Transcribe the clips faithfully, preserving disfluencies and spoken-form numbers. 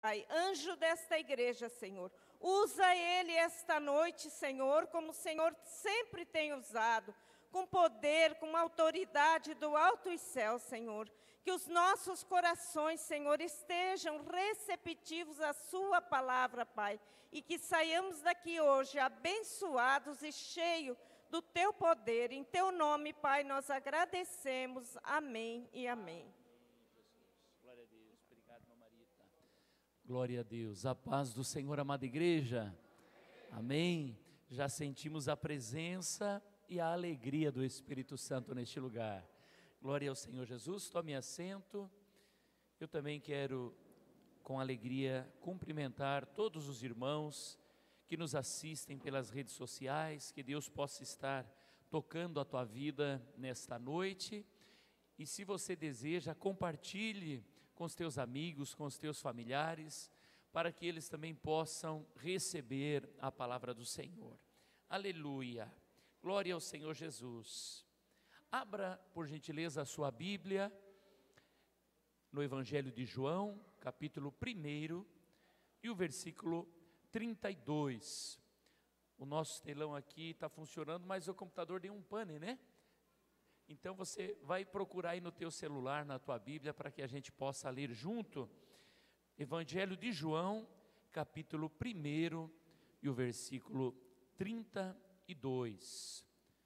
Pai, anjo desta igreja, Senhor, usa ele esta noite, Senhor, como o Senhor sempre tem usado, com poder, com autoridade do alto e céu, Senhor. Que os nossos corações, Senhor, estejam receptivos à sua palavra, Pai, e que saiamos daqui hoje abençoados e cheios do teu poder. Em teu nome, Pai, nós agradecemos. Amém e amém. Glória a Deus. Obrigado, irmã Marita. Glória a Deus. A paz do Senhor, amada igreja. Amém. Já sentimos a presença e a alegria do Espírito Santo neste lugar. Glória ao Senhor Jesus. Tome assento. Eu também quero, com alegria, cumprimentar todos os irmãos que nos assistem pelas redes sociais. Que Deus possa estar tocando a tua vida nesta noite. E se você deseja, compartilhe com os teus amigos, com os teus familiares, para que eles também possam receber a palavra do Senhor. Aleluia. Glória ao Senhor Jesus. Abra, por gentileza, a sua Bíblia no Evangelho de João, capítulo um, e o versículo trinta e dois. O nosso telão aqui está funcionando, mas o computador deu um pane, né? Então você vai procurar aí no teu celular, na tua Bíblia, para que a gente possa ler junto. Evangelho de João, capítulo um, e o versículo trinta e dois.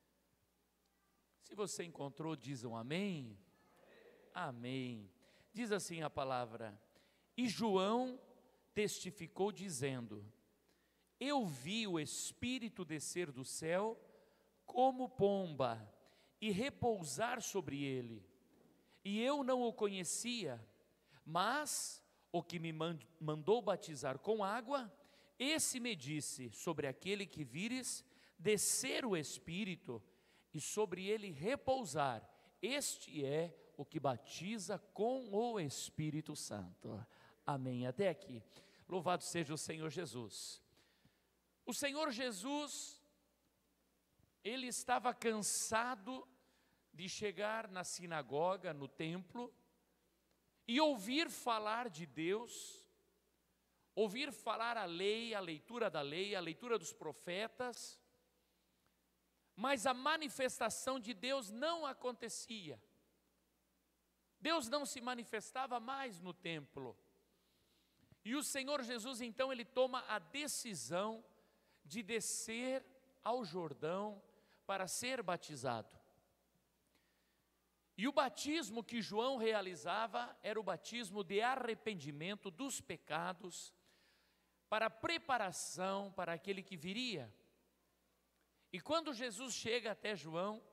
Se você encontrou, diz um amém. Amém. Diz assim a palavra: e João testificou dizendo: eu vi o Espírito descer do céu como pomba e repousar sobre ele. E eu não o conhecia, mas o que me mandou batizar com água, esse me disse: sobre aquele que vires descer o Espírito e sobre ele repousar, este é o que batiza com o Espírito Santo. Amém. Até aqui. Louvado seja o Senhor Jesus. O Senhor Jesus, ele estava cansado de chegar na sinagoga, no templo, e ouvir falar de Deus, ouvir falar a lei, a leitura da lei, a leitura dos profetas, mas a manifestação de Deus não acontecia. Deus não se manifestava mais no templo. E o Senhor Jesus, então, ele toma a decisão de descer ao Jordão para ser batizado. E o batismo que João realizava era o batismo de arrependimento dos pecados, para preparação para aquele que viria. E quando Jesus chega até João,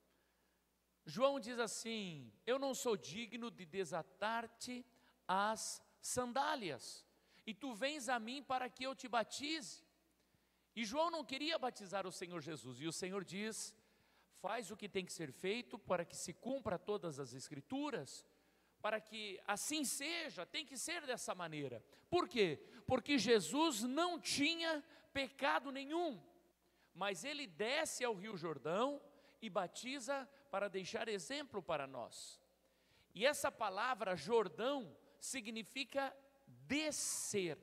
João diz assim: eu não sou digno de desatar-te as sandálias, e tu vens a mim para que eu te batize. E João não queria batizar o Senhor Jesus, e o Senhor diz: faz o que tem que ser feito para que se cumpra todas as Escrituras, para que assim seja, tem que ser dessa maneira. Por quê? Porque Jesus não tinha pecado nenhum, mas ele desce ao Rio Jordão e batiza para deixar exemplo para nós. E essa palavra Jordão significa descer.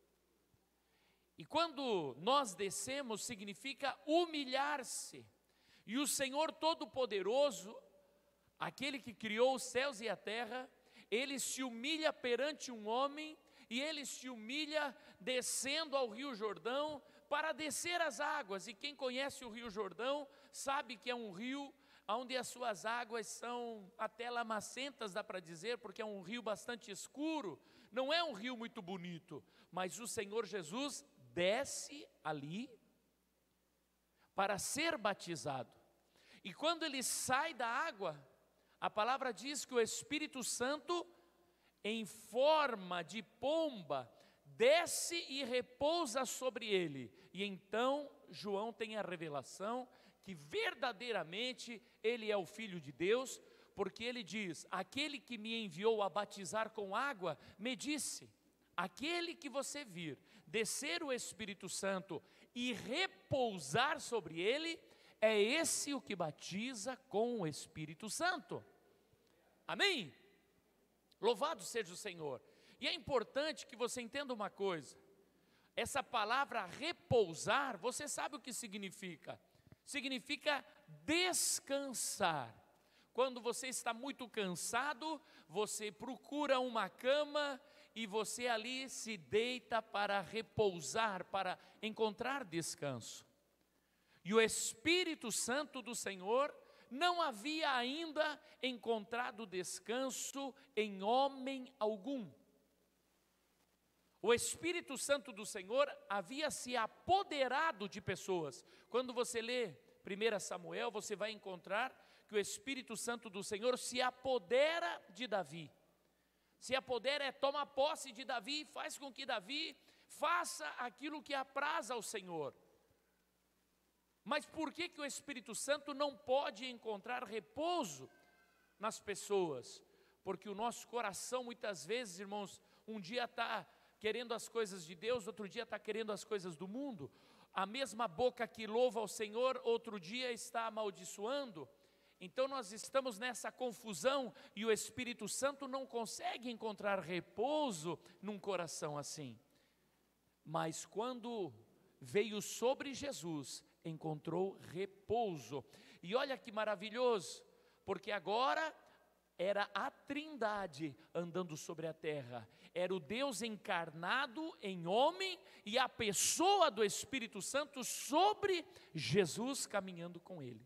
E quando nós descemos, significa humilhar-se. E o Senhor Todo-Poderoso, aquele que criou os céus e a terra, ele se humilha perante um homem, e ele se humilha descendo ao Rio Jordão para descer as águas. E quem conhece o Rio Jordão sabe que é um rio onde as suas águas são até lamacentas, dá para dizer, porque é um rio bastante escuro, não é um rio muito bonito, mas o Senhor Jesus desce ali para ser batizado. E quando ele sai da água, a palavra diz que o Espírito Santo, em forma de pomba, desce e repousa sobre ele. E então João tem a revelação que verdadeiramente ele é o Filho de Deus, porque ele diz: aquele que me enviou a batizar com água, me disse: aquele que você vir descer o Espírito Santo e repousar sobre ele, é esse o que batiza com o Espírito Santo. Amém? Louvado seja o Senhor. E é importante que você entenda uma coisa. Essa palavra repousar, você sabe o que significa? Significa descansar. Quando você está muito cansado, você procura uma cama e você ali se deita para repousar, para encontrar descanso. E o Espírito Santo do Senhor não havia ainda encontrado descanso em homem algum. O Espírito Santo do Senhor havia se apoderado de pessoas. Quando você lê primeiro Samuel, você vai encontrar que o Espírito Santo do Senhor se apodera de Davi. Se apodera é toma posse de Davi e faz com que Davi faça aquilo que apraz ao Senhor. Mas por que que o Espírito Santo não pode encontrar repouso nas pessoas? Porque o nosso coração muitas vezes, irmãos, um dia está querendo as coisas de Deus, outro dia está querendo as coisas do mundo. A mesma boca que louva ao Senhor, outro dia está amaldiçoando. Então nós estamos nessa confusão e o Espírito Santo não consegue encontrar repouso num coração assim. Mas quando veio sobre Jesus, encontrou repouso. E olha que maravilhoso, porque agora era a Trindade andando sobre a terra. Era o Deus encarnado em homem e a pessoa do Espírito Santo sobre Jesus caminhando com ele.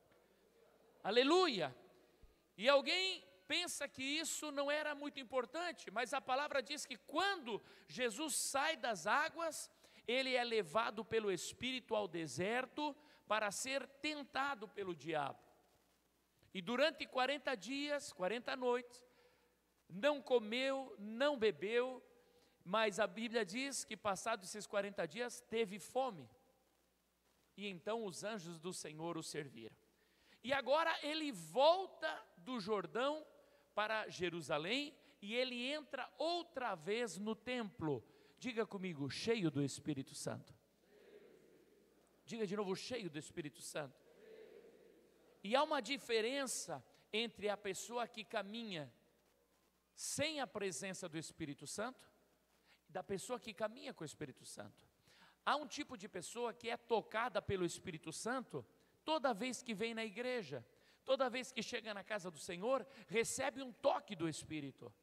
Aleluia! E alguém pensa que isso não era muito importante, mas a palavra diz que quando Jesus sai das águas, ele é levado pelo Espírito ao deserto para ser tentado pelo diabo. E durante quarenta dias, quarenta noites, não comeu, não bebeu, mas a Bíblia diz que passados esses quarenta dias, teve fome. E então os anjos do Senhor o serviram. E agora ele volta do Jordão para Jerusalém e ele entra outra vez no templo. Diga comigo, cheio do Espírito Santo. Diga de novo, cheio do Espírito Santo. E há uma diferença entre a pessoa que caminha sem a presença do Espírito Santo e da pessoa que caminha com o Espírito Santo. Há um tipo de pessoa que é tocada pelo Espírito Santo toda vez que vem na igreja, toda vez que chega na casa do Senhor, recebe um toque do Espírito.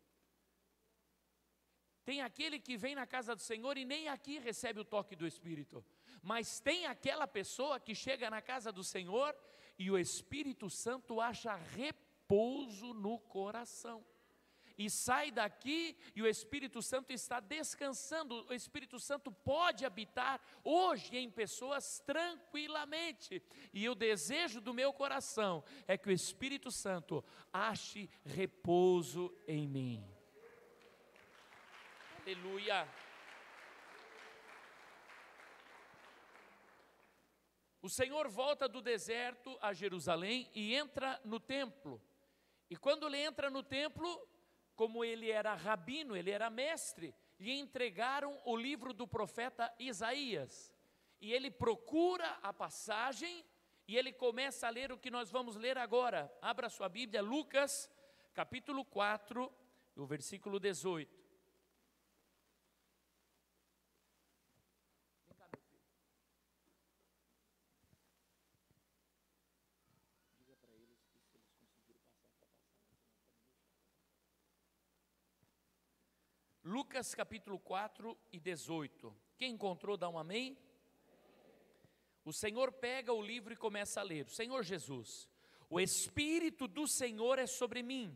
Tem aquele que vem na casa do Senhor e nem aqui recebe o toque do Espírito. Mas tem aquela pessoa que chega na casa do Senhor e o Espírito Santo acha repouso no coração. E sai daqui e o Espírito Santo está descansando. O Espírito Santo pode habitar hoje em pessoas tranquilamente. E o desejo do meu coração é que o Espírito Santo ache repouso em mim. Aleluia. O Senhor volta do deserto a Jerusalém e entra no templo. E quando ele entra no templo, como ele era rabino, ele era mestre, lhe entregaram o livro do profeta Isaías. E ele procura a passagem e ele começa a ler o que nós vamos ler agora. Abra sua Bíblia, Lucas, capítulo quatro, o versículo dezoito. Lucas capítulo quatro e dezoito. Quem encontrou, dá um amém? O Senhor pega o livro e começa a ler. O Senhor Jesus, o Espírito do Senhor é sobre mim.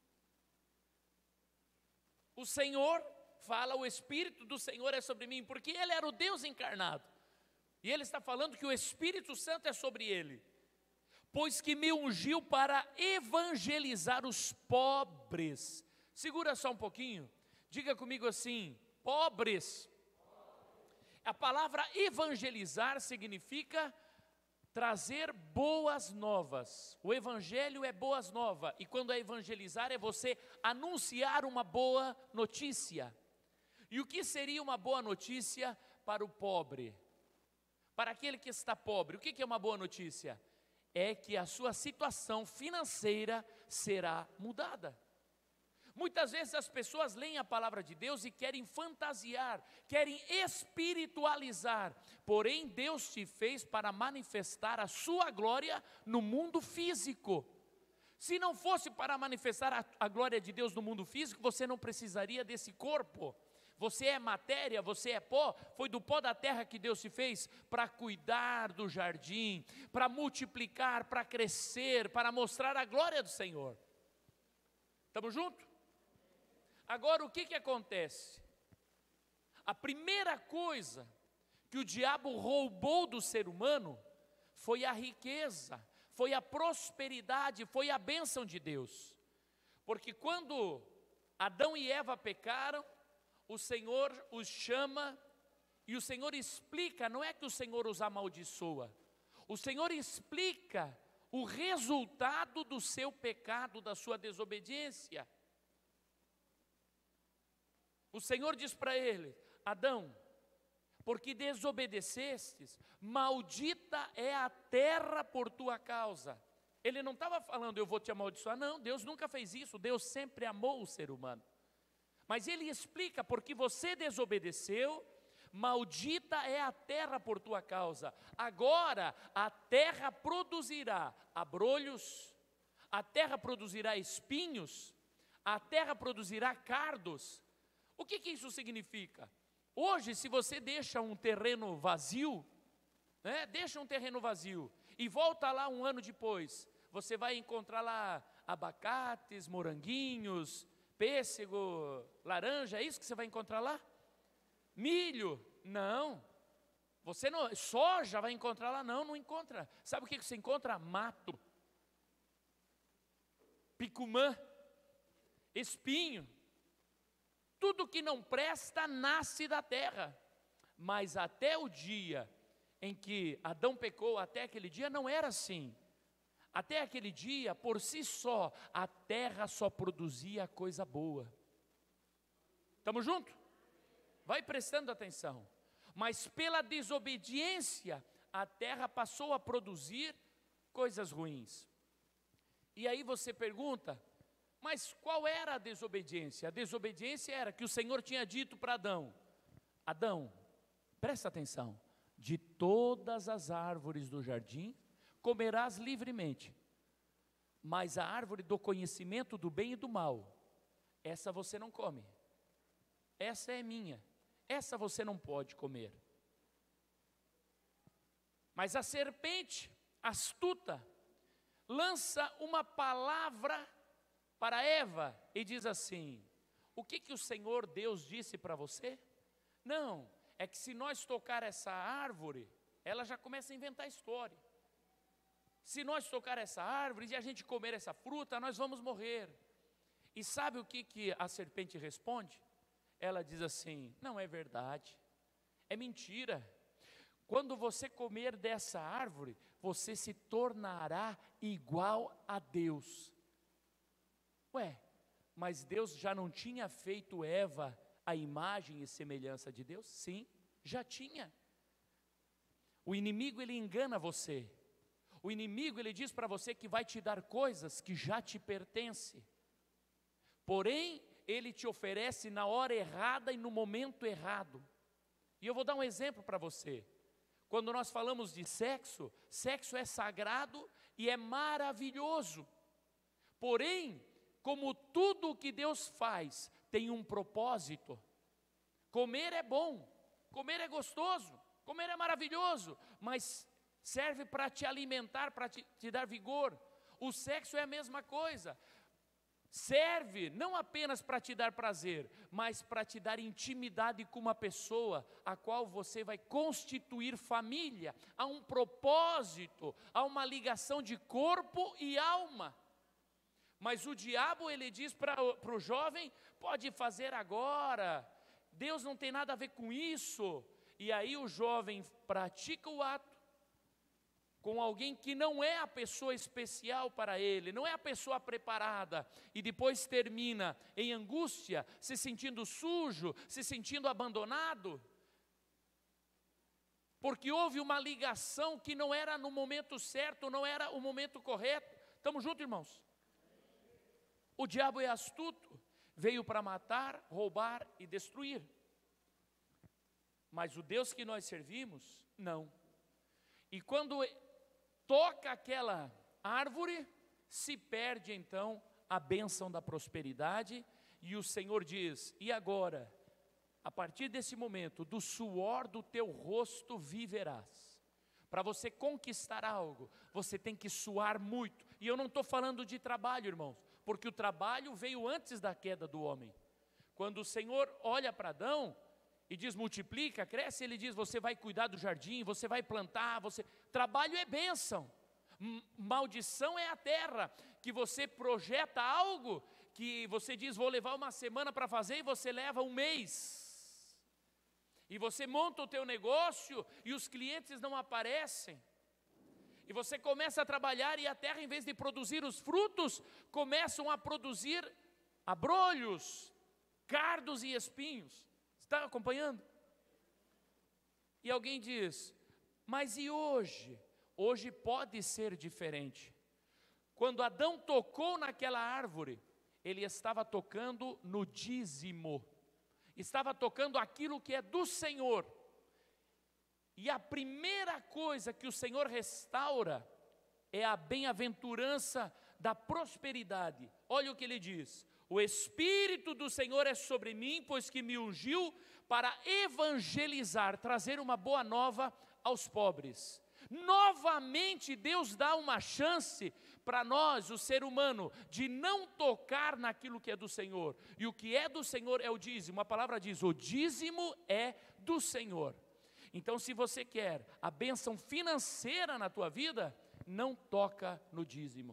O Senhor fala, o Espírito do Senhor é sobre mim, porque Ele era o Deus encarnado. E Ele está falando que o Espírito Santo é sobre Ele. Pois que me ungiu para evangelizar os pobres. Segura só um pouquinho. Diga comigo assim, pobres. A palavra evangelizar significa trazer boas novas. O evangelho é boas novas. E quando é evangelizar é você anunciar uma boa notícia. E o que seria uma boa notícia para o pobre? Para aquele que está pobre, o que é uma boa notícia? É que a sua situação financeira será mudada. Muitas vezes as pessoas leem a palavra de Deus e querem fantasiar, querem espiritualizar, porém Deus te fez para manifestar a sua glória no mundo físico. Se não fosse para manifestar a, a glória de Deus no mundo físico, você não precisaria desse corpo. Você é matéria, você é pó, foi do pó da terra que Deus te fez para cuidar do jardim, para multiplicar, para crescer, para mostrar a glória do Senhor. Estamos juntos? Agora o que que acontece? A primeira coisa que o diabo roubou do ser humano foi a riqueza, foi a prosperidade, foi a bênção de Deus. Porque quando Adão e Eva pecaram, o Senhor os chama e o Senhor explica, não é que o Senhor os amaldiçoa, o Senhor explica o resultado do seu pecado, da sua desobediência. O Senhor diz para ele: Adão, porque desobedecestes, maldita é a terra por tua causa. Ele não estava falando, eu vou te amaldiçoar, não, Deus nunca fez isso, Deus sempre amou o ser humano. Mas ele explica, porque você desobedeceu, maldita é a terra por tua causa. Agora a terra produzirá abrolhos, a terra produzirá espinhos, a terra produzirá cardos. O que que isso significa? Hoje, se você deixa um terreno vazio, né, deixa um terreno vazio e volta lá um ano depois, você vai encontrar lá abacates, moranguinhos, pêssego, laranja, é isso que você vai encontrar lá? Milho? Não. Você não, soja vai encontrar lá? Não, não encontra. Sabe o que você encontra? Mato, picumã, espinho. Tudo que não presta nasce da terra. Mas até o dia em que Adão pecou, até aquele dia não era assim. Até aquele dia, por si só, a terra só produzia coisa boa. Estamos juntos? Vai prestando atenção. Mas pela desobediência, a terra passou a produzir coisas ruins. E aí você pergunta, mas qual era a desobediência? A desobediência era que o Senhor tinha dito para Adão: Adão, presta atenção, de todas as árvores do jardim comerás livremente, mas a árvore do conhecimento do bem e do mal, essa você não come, essa é minha, essa você não pode comer. Mas a serpente astuta lança uma palavra para Eva e diz assim: o que que o Senhor Deus disse para você? Não, é que se nós tocar essa árvore, ela já começa a inventar história. Se nós tocar essa árvore e a gente comer essa fruta, nós vamos morrer. E sabe o que que a serpente responde? Ela diz assim: não é verdade, é mentira. Quando você comer dessa árvore, você se tornará igual a Deus. Ué, mas Deus já não tinha feito Eva a imagem e semelhança de Deus? Sim, já tinha. O inimigo, ele engana você. O inimigo, ele diz para você que vai te dar coisas que já te pertencem. Porém, ele te oferece na hora errada e no momento errado. E eu vou dar um exemplo para você. Quando nós falamos de sexo, sexo é sagrado e é maravilhoso. Porém, como tudo o que Deus faz tem um propósito, comer é bom, comer é gostoso, comer é maravilhoso, mas serve para te alimentar, para te, te dar vigor. O sexo é a mesma coisa, serve não apenas para te dar prazer, mas para te dar intimidade com uma pessoa a qual você vai constituir família. Há um propósito, há uma ligação de corpo e alma. Mas o diabo, ele diz para o jovem: pode fazer agora, Deus não tem nada a ver com isso. E aí o jovem pratica o ato com alguém que não é a pessoa especial para ele, não é a pessoa preparada, e depois termina em angústia, se sentindo sujo, se sentindo abandonado, porque houve uma ligação que não era no momento certo, não era o momento correto. Estamos juntos, irmãos? O diabo é astuto, veio para matar, roubar e destruir. Mas o Deus que nós servimos, não. E quando toca aquela árvore, se perde então a bênção da prosperidade, e o Senhor diz: e agora, a partir desse momento, do suor do teu rosto viverás. Para você conquistar algo, você tem que suar muito. E eu não estou falando de trabalho, irmãos, porque o trabalho veio antes da queda do homem. Quando o Senhor olha para Adão e diz multiplica, cresce, ele diz: você vai cuidar do jardim, você vai plantar, você... trabalho é bênção. Maldição é a terra, que você projeta algo, que você diz vou levar uma semana para fazer e você leva um mês. E você monta o teu negócio e os clientes não aparecem. E você começa a trabalhar e a terra, em vez de produzir os frutos, começam a produzir abrolhos, cardos e espinhos. Está acompanhando? E alguém diz: mas e hoje? Hoje pode ser diferente. Quando Adão tocou naquela árvore, ele estava tocando no dízimo. Estava tocando aquilo que é do Senhor. E a primeira coisa que o Senhor restaura é a bem-aventurança da prosperidade. Olha o que ele diz: o Espírito do Senhor é sobre mim, pois que me ungiu para evangelizar, trazer uma boa nova aos pobres. Novamente Deus dá uma chance para nós, o ser humano, de não tocar naquilo que é do Senhor. E o que é do Senhor é o dízimo. A palavra diz: o dízimo é do Senhor. Então, se você quer a bênção financeira na tua vida, não toca no dízimo.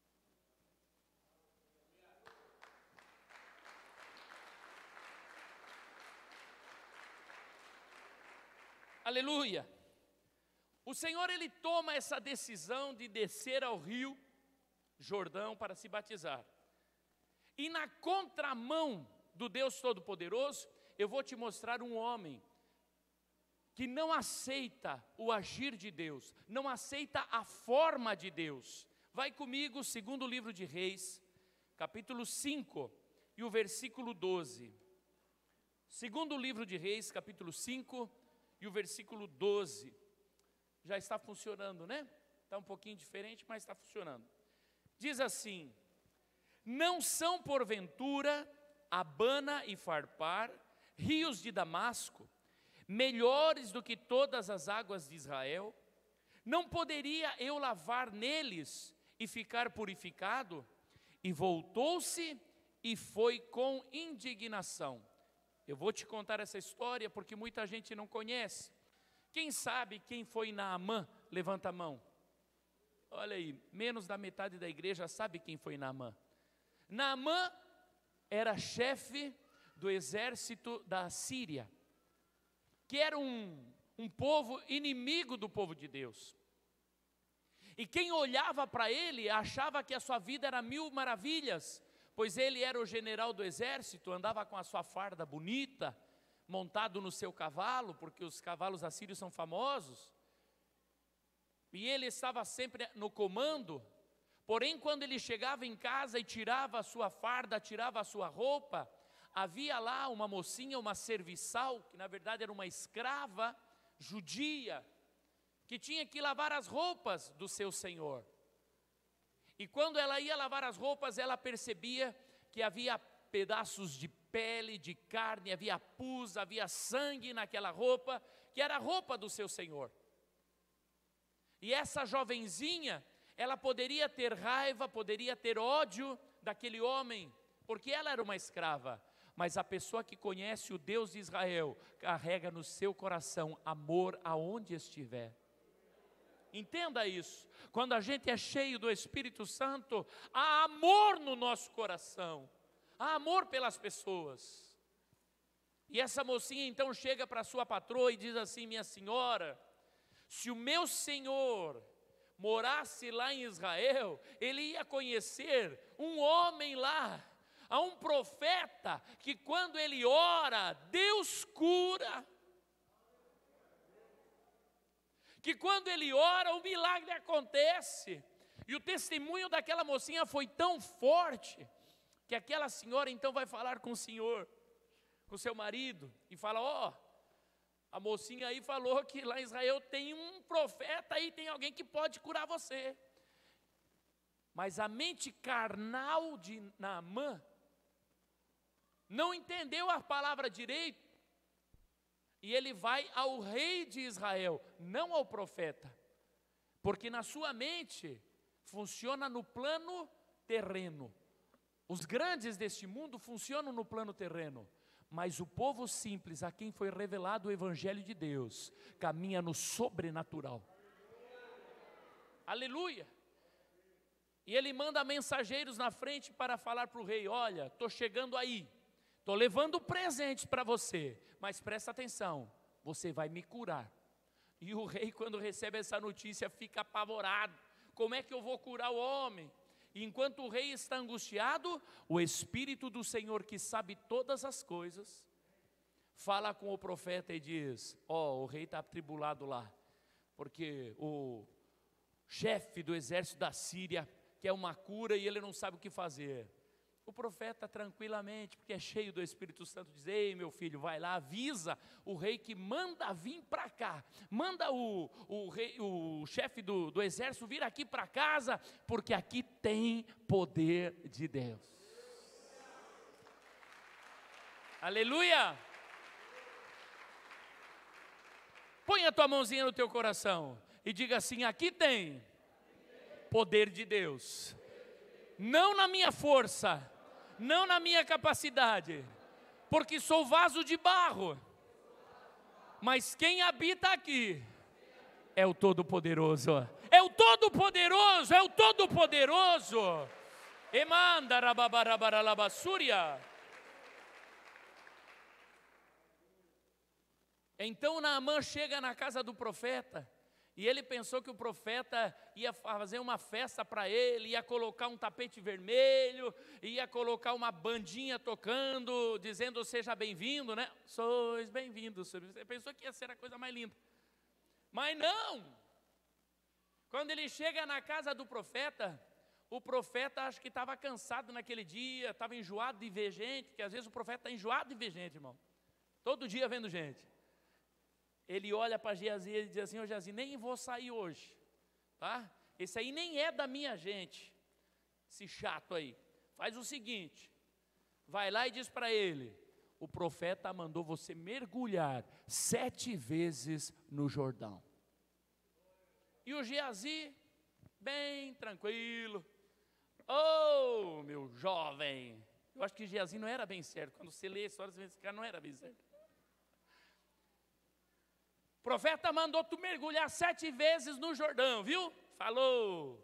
Aleluia. O Senhor, ele toma essa decisão de descer ao rio Jordão para se batizar. E na contramão do Deus Todo-Poderoso, eu vou te mostrar um homem que não aceita o agir de Deus, não aceita a forma de Deus. Vai comigo, segundo livro de Reis, capítulo cinco e o versículo doze. Segundo livro de Reis, capítulo cinco e o versículo doze. Já está funcionando, né? Está um pouquinho diferente, mas está funcionando. Diz assim: não são porventura Abana e Farpar, rios de Damasco, melhores do que todas as águas de Israel? Não poderia eu lavar neles e ficar purificado? E voltou-se e foi com indignação. Eu vou te contar essa história porque muita gente não conhece. Quem sabe quem foi Naamã? Levanta a mão. Olha aí, menos da metade da igreja sabe quem foi Naamã. Naamã era chefe do exército da Síria, que era um, um povo inimigo do povo de Deus. E quem olhava para ele achava que a sua vida era mil maravilhas, pois ele era o general do exército, andava com a sua farda bonita, montado no seu cavalo, porque os cavalos assírios são famosos, e ele estava sempre no comando. Porém, quando ele chegava em casa e tirava a sua farda, tirava a sua roupa, havia lá uma mocinha, uma serviçal, que na verdade era uma escrava judia, que tinha que lavar as roupas do seu senhor. E quando ela ia lavar as roupas, ela percebia que havia pedaços de pele, de carne, havia pus, havia sangue naquela roupa, que era a roupa do seu senhor. E essa jovenzinha, ela poderia ter raiva, poderia ter ódio daquele homem, porque ela era uma escrava. Mas a pessoa que conhece o Deus de Israel, carrega no seu coração amor aonde estiver. Entenda isso. Quando a gente é cheio do Espírito Santo, há amor no nosso coração. Há amor pelas pessoas. E essa mocinha então chega para sua patroa e diz assim: minha senhora, se o meu senhor morasse lá em Israel, ele ia conhecer um homem lá, há um profeta, que quando ele ora, Deus cura. Que quando ele ora, o milagre acontece. E o testemunho daquela mocinha foi tão forte, que aquela senhora então vai falar com o senhor, com o seu marido, e fala: ó, oh, a mocinha aí falou que lá em Israel tem um profeta aí, tem alguém que pode curar você. Mas a mente carnal de Naamã não entendeu a palavra direito, e ele vai ao rei de Israel, não ao profeta, porque na sua mente funciona no plano terreno. Os grandes deste mundo funcionam no plano terreno, mas o povo simples, a quem foi revelado o Evangelho de Deus, caminha no sobrenatural. Aleluia! E ele manda mensageiros na frente para falar para o rei: olha, estou chegando aí, estou levando presentes para você, mas presta atenção, você vai me curar. E o rei, quando recebe essa notícia, fica apavorado: como é que eu vou curar o homem? E enquanto o rei está angustiado, o Espírito do Senhor, que sabe todas as coisas, fala com o profeta e diz: ó, oh, o rei está atribulado lá, porque o chefe do exército da Síria quer uma cura e ele não sabe o que fazer. O profeta tranquilamente, porque é cheio do Espírito Santo, diz: ei, meu filho, vai lá, avisa o rei que manda vir para cá, manda o, o, rei, o chefe do, do exército vir aqui para casa, porque aqui tem poder de Deus. Aleluia! Põe a tua mãozinha no teu coração e diga assim: aqui tem poder de Deus, não na minha força, não na minha capacidade, porque sou vaso de barro, mas quem habita aqui é o Todo-Poderoso, é o Todo-Poderoso, é o Todo-Poderoso. Emanda rababarabaralabassúria. Então Naamã chega na casa do profeta, e ele pensou que o profeta ia fazer uma festa para ele, ia colocar um tapete vermelho, ia colocar uma bandinha tocando, dizendo: seja bem-vindo, né? Sois bem-vindos. Você pensou que ia ser a coisa mais linda. Mas não! Quando ele chega na casa do profeta, o profeta acho que estava cansado naquele dia, estava enjoado de ver gente, porque às vezes o profeta está enjoado de ver gente, irmão. Todo dia vendo gente. Ele olha para Geazi e diz assim: ô Geazi, nem vou sair hoje, tá? Esse aí nem é da minha gente, esse chato aí. Faz o seguinte, vai lá e diz para ele: o profeta mandou você mergulhar sete vezes no Jordão. E o Geazi, bem tranquilo: ô meu jovem, eu acho que Geazi não era bem certo. Quando você lê a história, você vê que esse cara não era bem certo. O profeta mandou tu mergulhar sete vezes no Jordão, viu? Falou.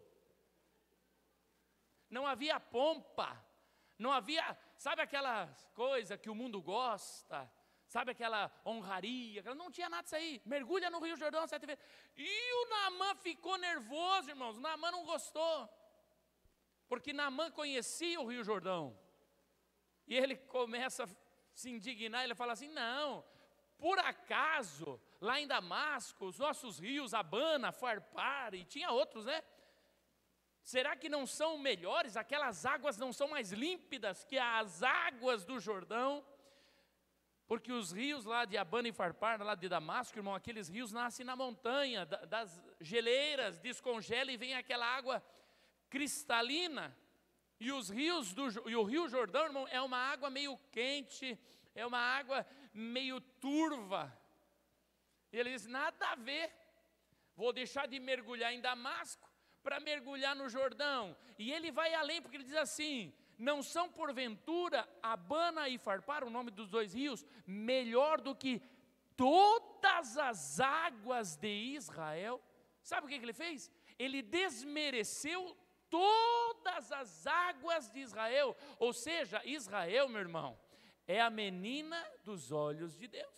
Não havia pompa, não havia, sabe aquelas coisas que o mundo gosta, sabe aquela honraria, não tinha nada disso aí. Mergulha no Rio Jordão sete vezes. E o Naamã ficou nervoso, irmãos. O Naamã não gostou, porque Naamã conhecia o Rio Jordão. E ele começa a se indignar, ele fala assim: não, por acaso, lá em Damasco, os nossos rios, Abana, Farpar, e tinha outros, né? Será que não são melhores? Aquelas águas não são mais límpidas que as águas do Jordão? Porque os rios lá de Abana e Farpar, lá de Damasco, irmão, aqueles rios nascem na montanha, das geleiras, descongela e vem aquela água cristalina. E os rios do, e o Rio Jordão, irmão, é uma água meio quente, é uma água meio turva. E ele diz: nada a ver, vou deixar de mergulhar em Damasco para mergulhar no Jordão. E ele vai além, porque ele diz assim: não são porventura Abana e Farpar, o nome dos dois rios, melhor do que todas as águas de Israel? Sabe o que ele fez? Ele desmereceu todas as águas de Israel. Ou seja, Israel, meu irmão, é a menina dos olhos de Deus.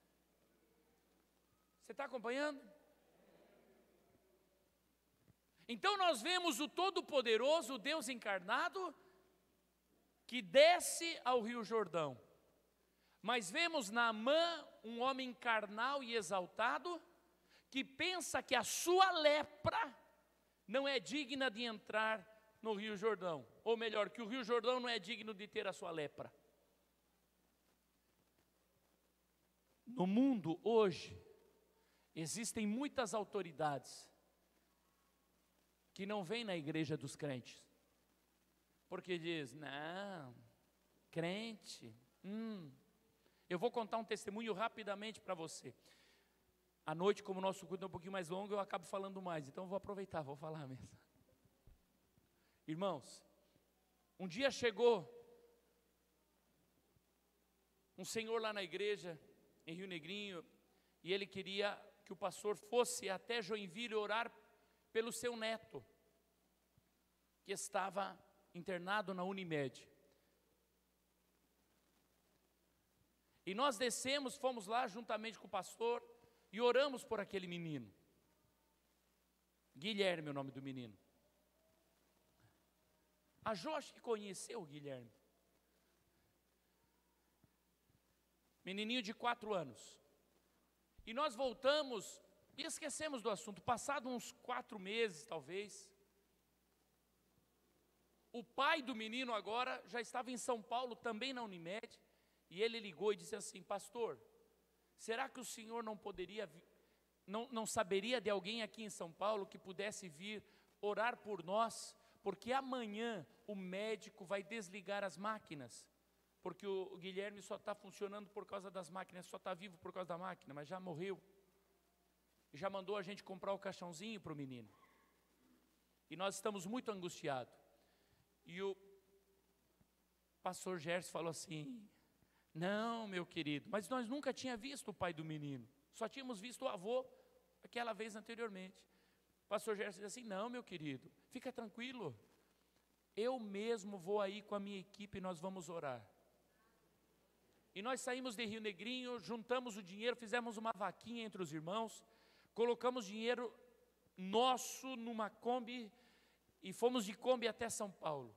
Você está acompanhando? Então nós vemos o Todo-Poderoso, o Deus encarnado, que desce ao Rio Jordão. Mas vemos Naamã, um homem carnal e exaltado, que pensa que a sua lepra não é digna de entrar no Rio Jordão. Ou melhor, que o Rio Jordão não é digno de ter a sua lepra. No mundo hoje, existem muitas autoridades que não vêm na igreja dos crentes. Porque diz, não, crente, hum. Eu vou contar um testemunho rapidamente para você. À noite, como o nosso culto é um pouquinho mais longo, eu acabo falando mais. Então eu vou aproveitar, vou falar mesmo. Irmãos, um dia chegou um senhor lá na igreja, em Rio Negrinho, e ele queria que o pastor fosse até Joinville orar pelo seu neto, que estava internado na Unimed. E nós descemos, fomos lá juntamente com o pastor e oramos por aquele menino. Guilherme é o nome do menino. A Jo acho que conheceu o Guilherme. Menininho de quatro anos. E nós voltamos e esquecemos do assunto. Passado uns quatro meses, talvez, o pai do menino agora já estava em São Paulo, também na Unimed, e ele ligou e disse assim, pastor, será que o senhor não poderia, não, não saberia de alguém aqui em São Paulo que pudesse vir orar por nós, porque amanhã o médico vai desligar as máquinas, porque o, o Guilherme só está funcionando por causa das máquinas, só está vivo por causa da máquina, mas já morreu, e já mandou a gente comprar o caixãozinho para o menino, e nós estamos muito angustiados. E o pastor Gerson falou assim, não, meu querido, mas nós nunca tínhamos visto o pai do menino, só tínhamos visto o avô aquela vez anteriormente. O pastor Gerson disse assim, não, meu querido, fica tranquilo, eu mesmo vou aí com a minha equipe e nós vamos orar. E nós saímos de Rio Negrinho, juntamos o dinheiro, fizemos uma vaquinha entre os irmãos, colocamos dinheiro nosso numa Kombi e fomos de Kombi até São Paulo.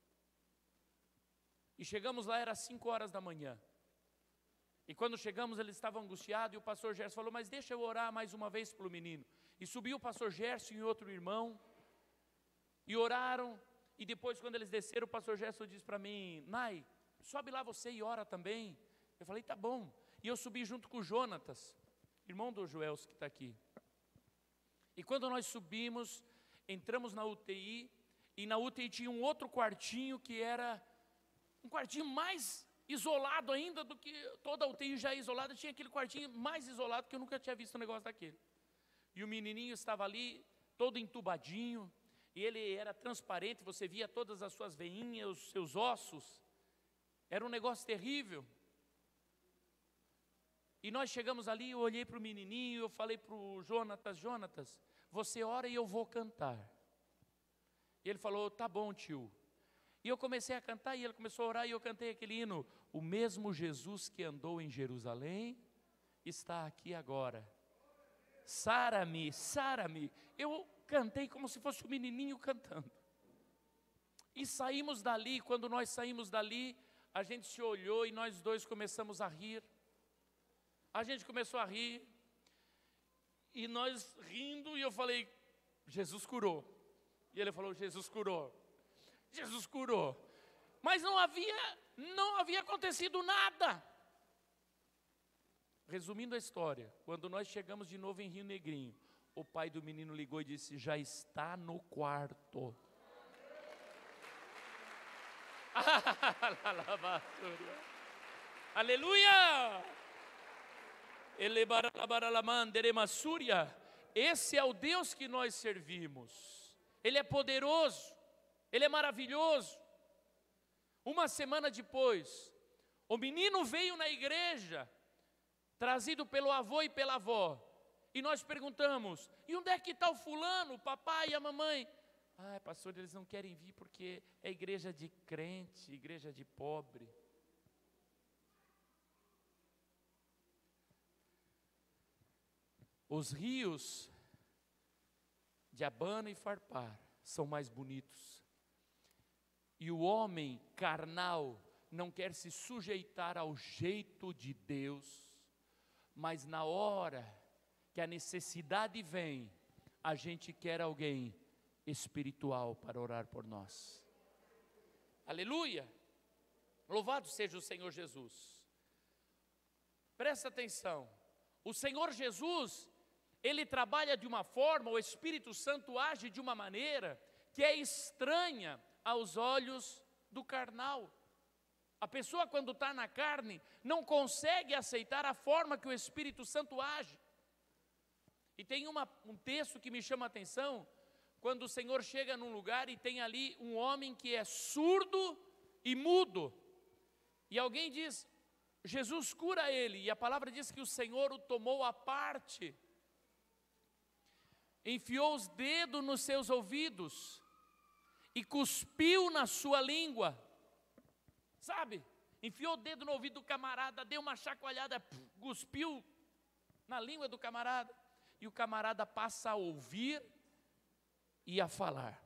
E chegamos lá, era cinco horas da manhã. E quando chegamos, eles estavam angustiados, e o pastor Gerson falou, mas deixa eu orar mais uma vez pelo menino. E subiu o pastor Gerson e outro irmão, e oraram, e depois quando eles desceram, o pastor Gerson disse para mim, Nai, sobe lá você e ora também. Eu falei, tá bom. E eu subi junto com o Jonatas, irmão do Joelso que está aqui. E quando nós subimos, entramos na U T I, e na U T I tinha um outro quartinho que era um quartinho mais isolado ainda do que toda a U T I já é isolada, tinha aquele quartinho mais isolado que eu nunca tinha visto um negócio daquele. E o menininho estava ali, todo entubadinho, e ele era transparente, você via todas as suas veinhas, os seus ossos, era um negócio terrível. E nós chegamos ali, eu olhei para o menininho, eu falei para o Jonatas, Jonatas, você ora e eu vou cantar. E ele falou, tá bom tio. E eu comecei a cantar, e ele começou a orar, e eu cantei aquele hino, o mesmo Jesus que andou em Jerusalém, está aqui agora. Sara-me, sara-me. Eu cantei como se fosse um menininho cantando. E saímos dali, quando nós saímos dali, a gente se olhou e nós dois começamos a rir. A gente começou a rir, e nós rindo, e eu falei, Jesus curou. E ele falou, Jesus curou. Jesus curou. Mas não havia, não havia acontecido nada. Resumindo a história, quando nós chegamos de novo em Rio Negrinho, o pai do menino ligou e disse, já está no quarto. Aleluia! Esse é o Deus que nós servimos. Ele é poderoso, Ele é maravilhoso. Uma semana depois, o menino veio na igreja, trazido pelo avô e pela avó, e nós perguntamos, e onde é que está o fulano, o papai e a mamãe? Ah, pastor, eles não querem vir porque é igreja de crente, igreja de pobre. Os rios de Abana e Farpar são mais bonitos. E o homem carnal não quer se sujeitar ao jeito de Deus, mas na hora que a necessidade vem, a gente quer alguém espiritual para orar por nós. Aleluia! Louvado seja o Senhor Jesus. Presta atenção, o Senhor Jesus, Ele trabalha de uma forma, o Espírito Santo age de uma maneira que é estranha aos olhos do carnal. A pessoa, quando está na carne, não consegue aceitar a forma que o Espírito Santo age. E tem uma, um texto que me chama a atenção, quando o Senhor chega num lugar e tem ali um homem que é surdo e mudo. E alguém diz, Jesus cura ele, e a palavra diz que o Senhor o tomou à parte, enfiou os dedos nos seus ouvidos e cuspiu na sua língua, sabe? Enfiou o dedo no ouvido do camarada, deu uma chacoalhada, cuspiu na língua do camarada, e o camarada passa a ouvir e a falar.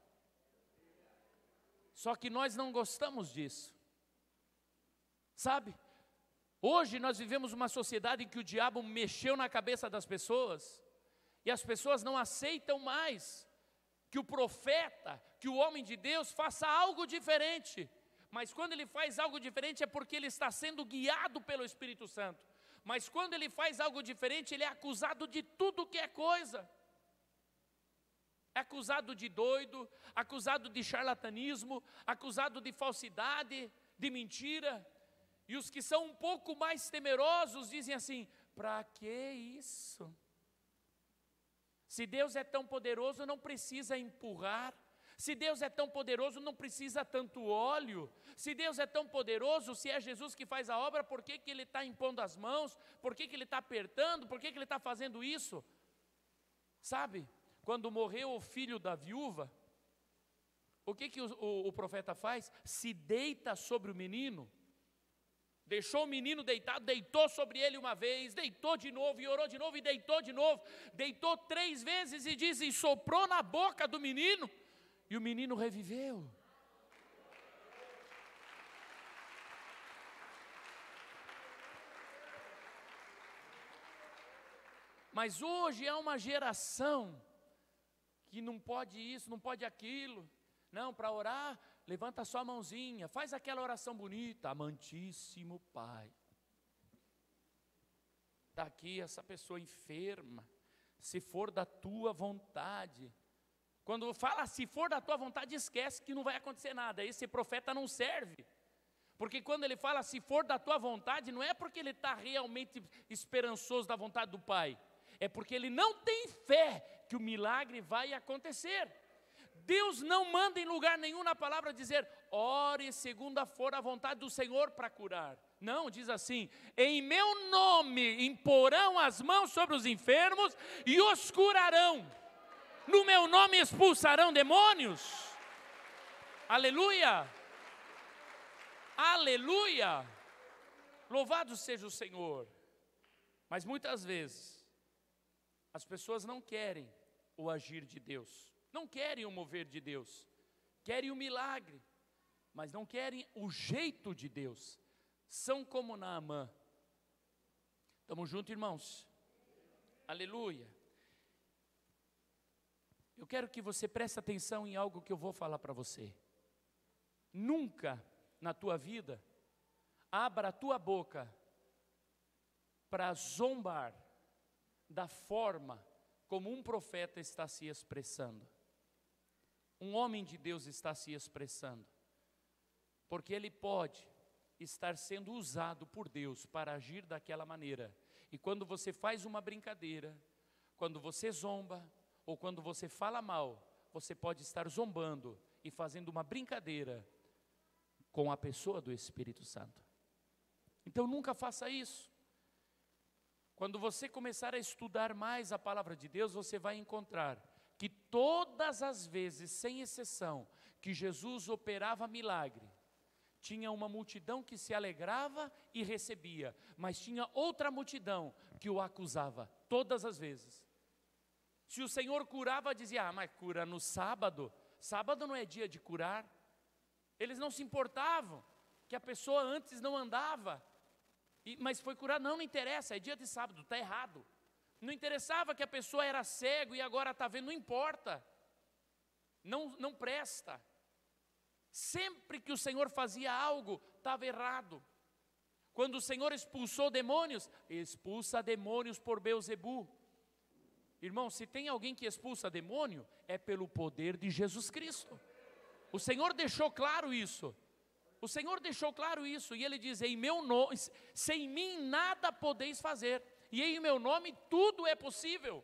Só que nós não gostamos disso, sabe? Hoje nós vivemos uma sociedade em que o diabo mexeu na cabeça das pessoas, e as pessoas não aceitam mais que o profeta, que o homem de Deus faça algo diferente. Mas quando ele faz algo diferente é porque ele está sendo guiado pelo Espírito Santo. Mas quando ele faz algo diferente, ele é acusado de tudo que é coisa. É acusado de doido, acusado de charlatanismo, acusado de falsidade, de mentira. E os que são um pouco mais temerosos dizem assim, para que isso? Se Deus é tão poderoso, não precisa empurrar. Se Deus é tão poderoso, não precisa tanto óleo. Se Deus é tão poderoso, se é Jesus que faz a obra, por que, que Ele está impondo as mãos? Por que, que Ele está apertando? Por que, que Ele está fazendo isso? Sabe, quando morreu o filho da viúva, o que, que o, o, o profeta faz? Se deita sobre o menino. Deixou o menino deitado, deitou sobre ele uma vez, deitou de novo, e orou de novo, e deitou de novo. Deitou três vezes e diz, e soprou na boca do menino, e o menino reviveu. Mas hoje há uma geração que não pode isso, não pode aquilo. Não, para orar, levanta só a mãozinha, faz aquela oração bonita, amantíssimo Pai. Está aqui essa pessoa enferma, se for da tua vontade. Quando fala se for da tua vontade, esquece que não vai acontecer nada, esse profeta não serve. Porque quando ele fala se for da tua vontade, não é porque ele está realmente esperançoso da vontade do Pai. É porque ele não tem fé que o milagre vai acontecer. Deus não manda em lugar nenhum na palavra dizer, ore segundo for a vontade do Senhor para curar. Não, diz assim, em meu nome imporão as mãos sobre os enfermos e os curarão. No meu nome expulsarão demônios. Aleluia. Aleluia. Louvado seja o Senhor. Mas muitas vezes, as pessoas não querem o agir de Deus. Não querem o mover de Deus, querem o milagre, mas não querem o jeito de Deus. São como Naamã. Estamos juntos, irmãos? Aleluia. Eu quero que você preste atenção em algo que eu vou falar para você. Nunca na tua vida, abra a tua boca para zombar da forma como um profeta está se expressando. Um homem de Deus está se expressando, porque ele pode estar sendo usado por Deus para agir daquela maneira. E quando você faz uma brincadeira, quando você zomba, ou quando você fala mal, você pode estar zombando e fazendo uma brincadeira com a pessoa do Espírito Santo. Então nunca faça isso. Quando você começar a estudar mais a palavra de Deus, você vai encontrar que todas as vezes, sem exceção, que Jesus operava milagre, tinha uma multidão que se alegrava e recebia, mas tinha outra multidão que o acusava, todas as vezes. Se o Senhor curava, dizia, ah, mas cura no sábado, sábado não é dia de curar. Eles não se importavam, que a pessoa antes não andava, e, mas foi curar, não, não interessa, é dia de sábado, está errado. Não interessava que a pessoa era cego e agora está vendo, não importa. não, não presta. Sempre que o Senhor fazia algo, estava errado. Quando o Senhor expulsou demônios, expulsa demônios por Beelzebu. Irmão, se tem alguém que expulsa demônio, é pelo poder de Jesus Cristo. O Senhor deixou claro isso. O Senhor deixou claro isso. E Ele diz, em meu nome, sem mim nada podeis fazer. E em meu nome tudo é possível.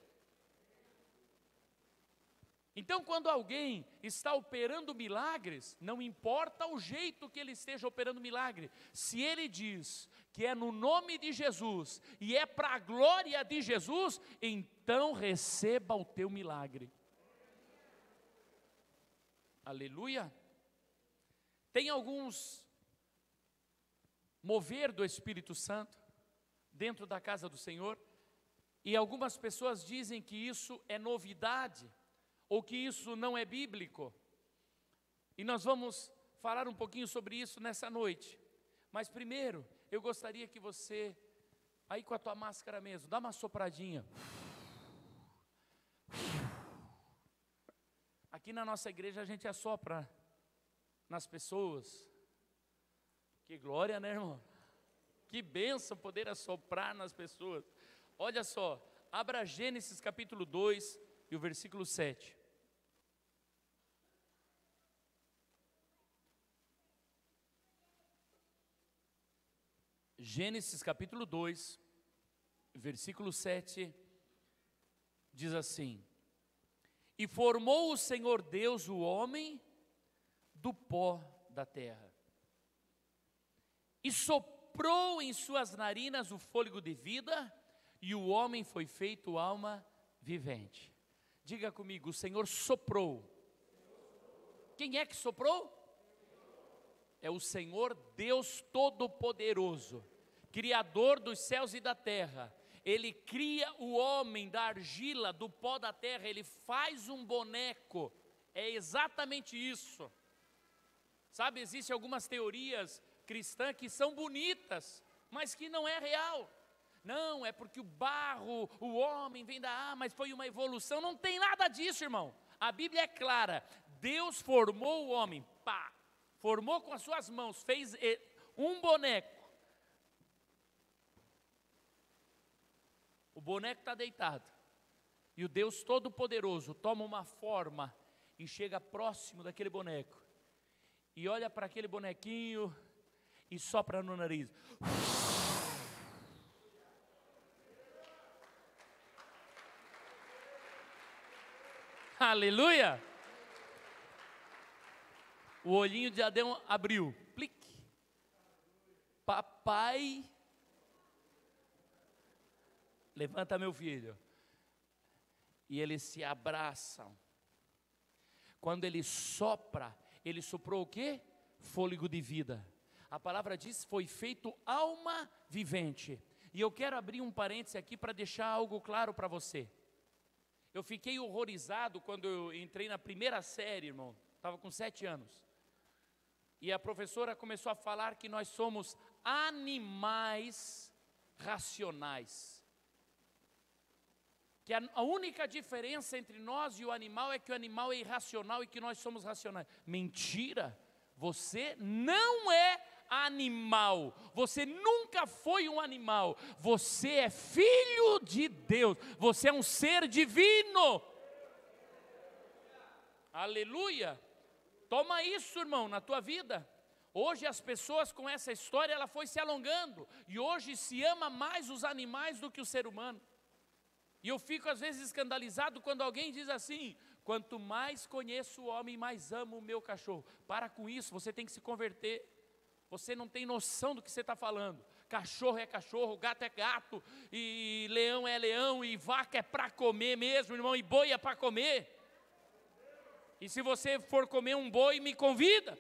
Então, quando alguém está operando milagres, não importa o jeito que ele esteja operando milagre, se ele diz que é no nome de Jesus e é para a glória de Jesus, então receba o teu milagre. Aleluia. Tem alguns mover do Espírito Santo dentro da casa do Senhor, e algumas pessoas dizem que isso é novidade, ou que isso não é bíblico, e nós vamos falar um pouquinho sobre isso nessa noite. Mas primeiro, eu gostaria que você, aí com a tua máscara mesmo, dá uma sopradinha. Aqui na nossa igreja a gente assopra nas pessoas. Que glória, né, irmão? Que bênção poder assoprar nas pessoas. Olha só, abra Gênesis capítulo dois e o versículo sete. Gênesis capítulo dois, versículo sete, diz assim: E formou o Senhor Deus o homem do pó da terra, e soprou em suas narinas o fôlego de vida, e o homem foi feito alma vivente. Diga comigo, o Senhor soprou. Quem é que soprou? É o Senhor Deus Todo-Poderoso, Criador dos céus e da terra. Ele cria o homem da argila, do pó da terra, ele faz um boneco. É exatamente isso. Sabe, existem algumas teorias cristãs que são bonitas, mas que não é real. Não, é porque o barro, o homem vem da ah, mas foi uma evolução. Não tem nada disso, irmão. A Bíblia é clara. Deus formou o homem, pá, formou com as suas mãos, fez um boneco. O boneco está deitado. E o Deus Todo-Poderoso toma uma forma e chega próximo daquele boneco. E olha para aquele bonequinho e sopra no nariz. Aleluia! O olhinho de Adão abriu. Plique. Papai, levanta meu filho. E eles se abraçam. Quando ele sopra, ele soprou o quê? Fôlego de vida. A palavra diz, foi feito alma vivente. E eu quero abrir um parêntese aqui para deixar algo claro para você. Eu fiquei horrorizado quando eu entrei na primeira série, irmão. Estava com sete anos. E a professora começou a falar que nós somos animais racionais. Que a, a única diferença entre nós e o animal é que o animal é irracional e que nós somos racionais. Mentira! Você não é animal. Você nunca foi um animal. Você é filho de Deus. Você é um ser divino. Aleluia! Toma isso, irmão, na tua vida. Hoje as pessoas com essa história, ela foi se alongando. E hoje se ama mais os animais do que o ser humano. E eu fico às vezes escandalizado quando alguém diz assim: quanto mais conheço o homem, mais amo o meu cachorro. Para com isso, você tem que se converter. Você não tem noção do que você está falando. Cachorro é cachorro, gato é gato, e leão é leão, e vaca é para comer mesmo, irmão, e boi é para comer. E se você for comer um boi, me convida.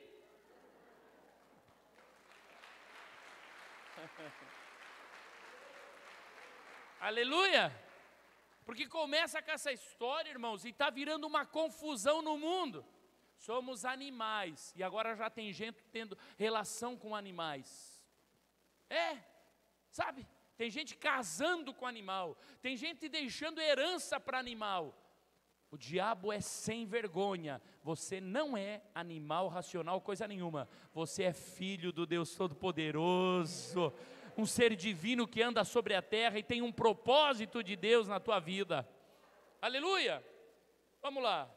Aleluia! Porque começa com essa história, irmãos, e está virando uma confusão no mundo. Somos animais, e agora já tem gente tendo relação com animais. É, sabe? Tem gente casando com animal, tem gente deixando herança para animal. O diabo é sem vergonha. Você não é animal racional, coisa nenhuma. Você é filho do Deus Todo-Poderoso, um ser divino que anda sobre a terra e tem um propósito de Deus na tua vida. Aleluia! Vamos lá.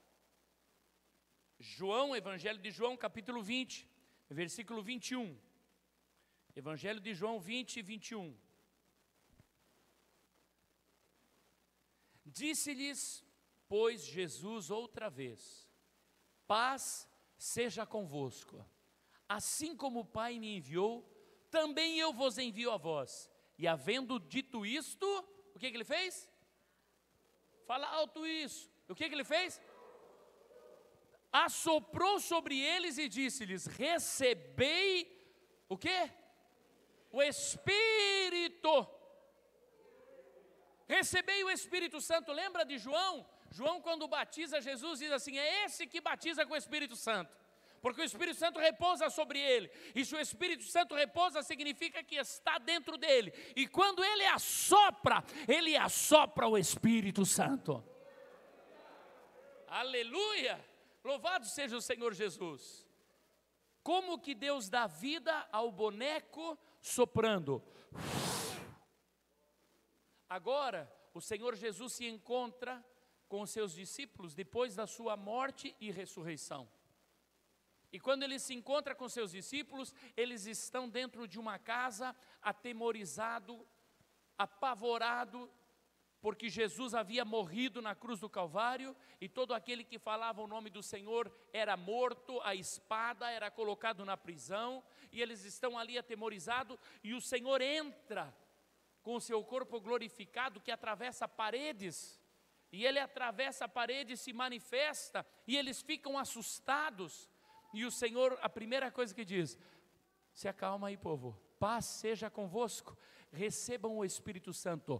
João, Evangelho de João, capítulo vinte, versículo vinte e um. Evangelho de João vinte e vinte e um. Disse-lhes, pois, Jesus outra vez: paz seja convosco. Assim como o Pai me enviou, também eu vos envio a vós. E havendo dito isto, o que que ele fez? Fala alto isso. O que que ele fez? Assoprou sobre eles e disse-lhes: recebei o quê? O Espírito. Recebei o Espírito Santo. Lembra de João? João, quando batiza Jesus, diz assim: é esse que batiza com o Espírito Santo, porque o Espírito Santo repousa sobre ele, e se o Espírito Santo repousa, significa que está dentro dele, e quando ele assopra, ele assopra o Espírito Santo. Aleluia! Louvado seja o Senhor Jesus. Como que Deus dá vida ao boneco soprando? Agora, o Senhor Jesus se encontra com os seus discípulos depois da sua morte e ressurreição. E quando ele se encontra com seus discípulos, eles estão dentro de uma casa, atemorizado, apavorado, porque Jesus havia morrido na cruz do Calvário, e todo aquele que falava o nome do Senhor era morto, a espada era colocado na prisão, e eles estão ali atemorizados, e o Senhor entra com o seu corpo glorificado, que atravessa paredes, e ele atravessa a parede e se manifesta, e eles ficam assustados, e o Senhor, a primeira coisa que diz: se acalma aí, povo, paz seja convosco, recebam o Espírito Santo.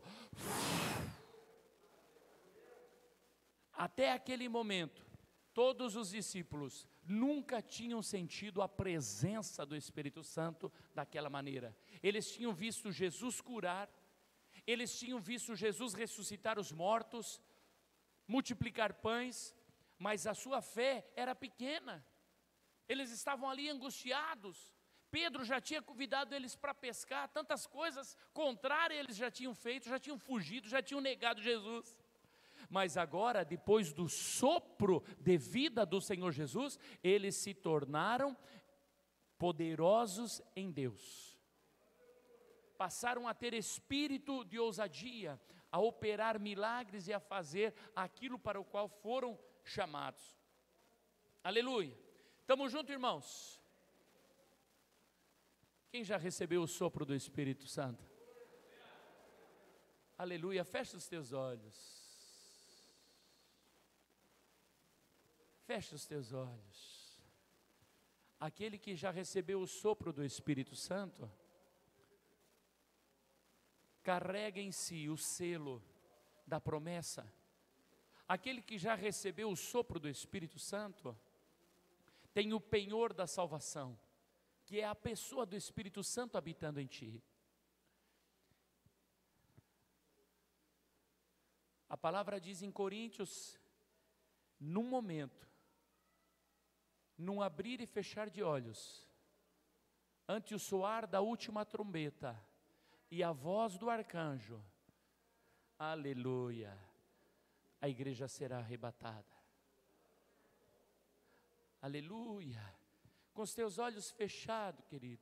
Até aquele momento, todos os discípulos nunca tinham sentido a presença do Espírito Santo daquela maneira. Eles tinham visto Jesus curar, eles tinham visto Jesus ressuscitar os mortos, multiplicar pães, mas a sua fé era pequena. Eles estavam ali angustiados. Pedro já tinha convidado eles para pescar, tantas coisas contrárias eles já tinham feito, já tinham fugido, já tinham negado Jesus. Mas agora, depois do sopro de vida do Senhor Jesus, eles se tornaram poderosos em Deus. Passaram a ter espírito de ousadia, a operar milagres e a fazer aquilo para o qual foram chamados. Aleluia. Estamos juntos, irmãos? Quem já recebeu o sopro do Espírito Santo? Aleluia. Fecha os teus olhos. Fecha os teus olhos. Aquele que já recebeu o sopro do Espírito Santo, carrega em si o selo da promessa. Aquele que já recebeu o sopro do Espírito Santo, tem o penhor da salvação, que é a pessoa do Espírito Santo habitando em ti. A palavra diz em Coríntios, num momento, num abrir e fechar de olhos, ante o soar da última trombeta e a voz do arcanjo, aleluia, a igreja será arrebatada. Aleluia. Com os teus olhos fechados, querido.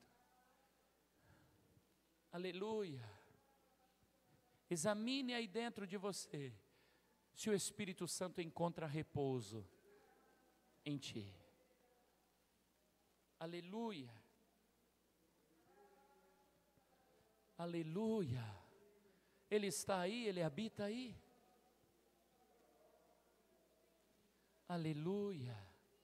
Aleluia. Examine aí dentro de você, se o Espírito Santo encontra repouso em ti. Aleluia. Aleluia. Ele está aí, Ele habita aí. Aleluia.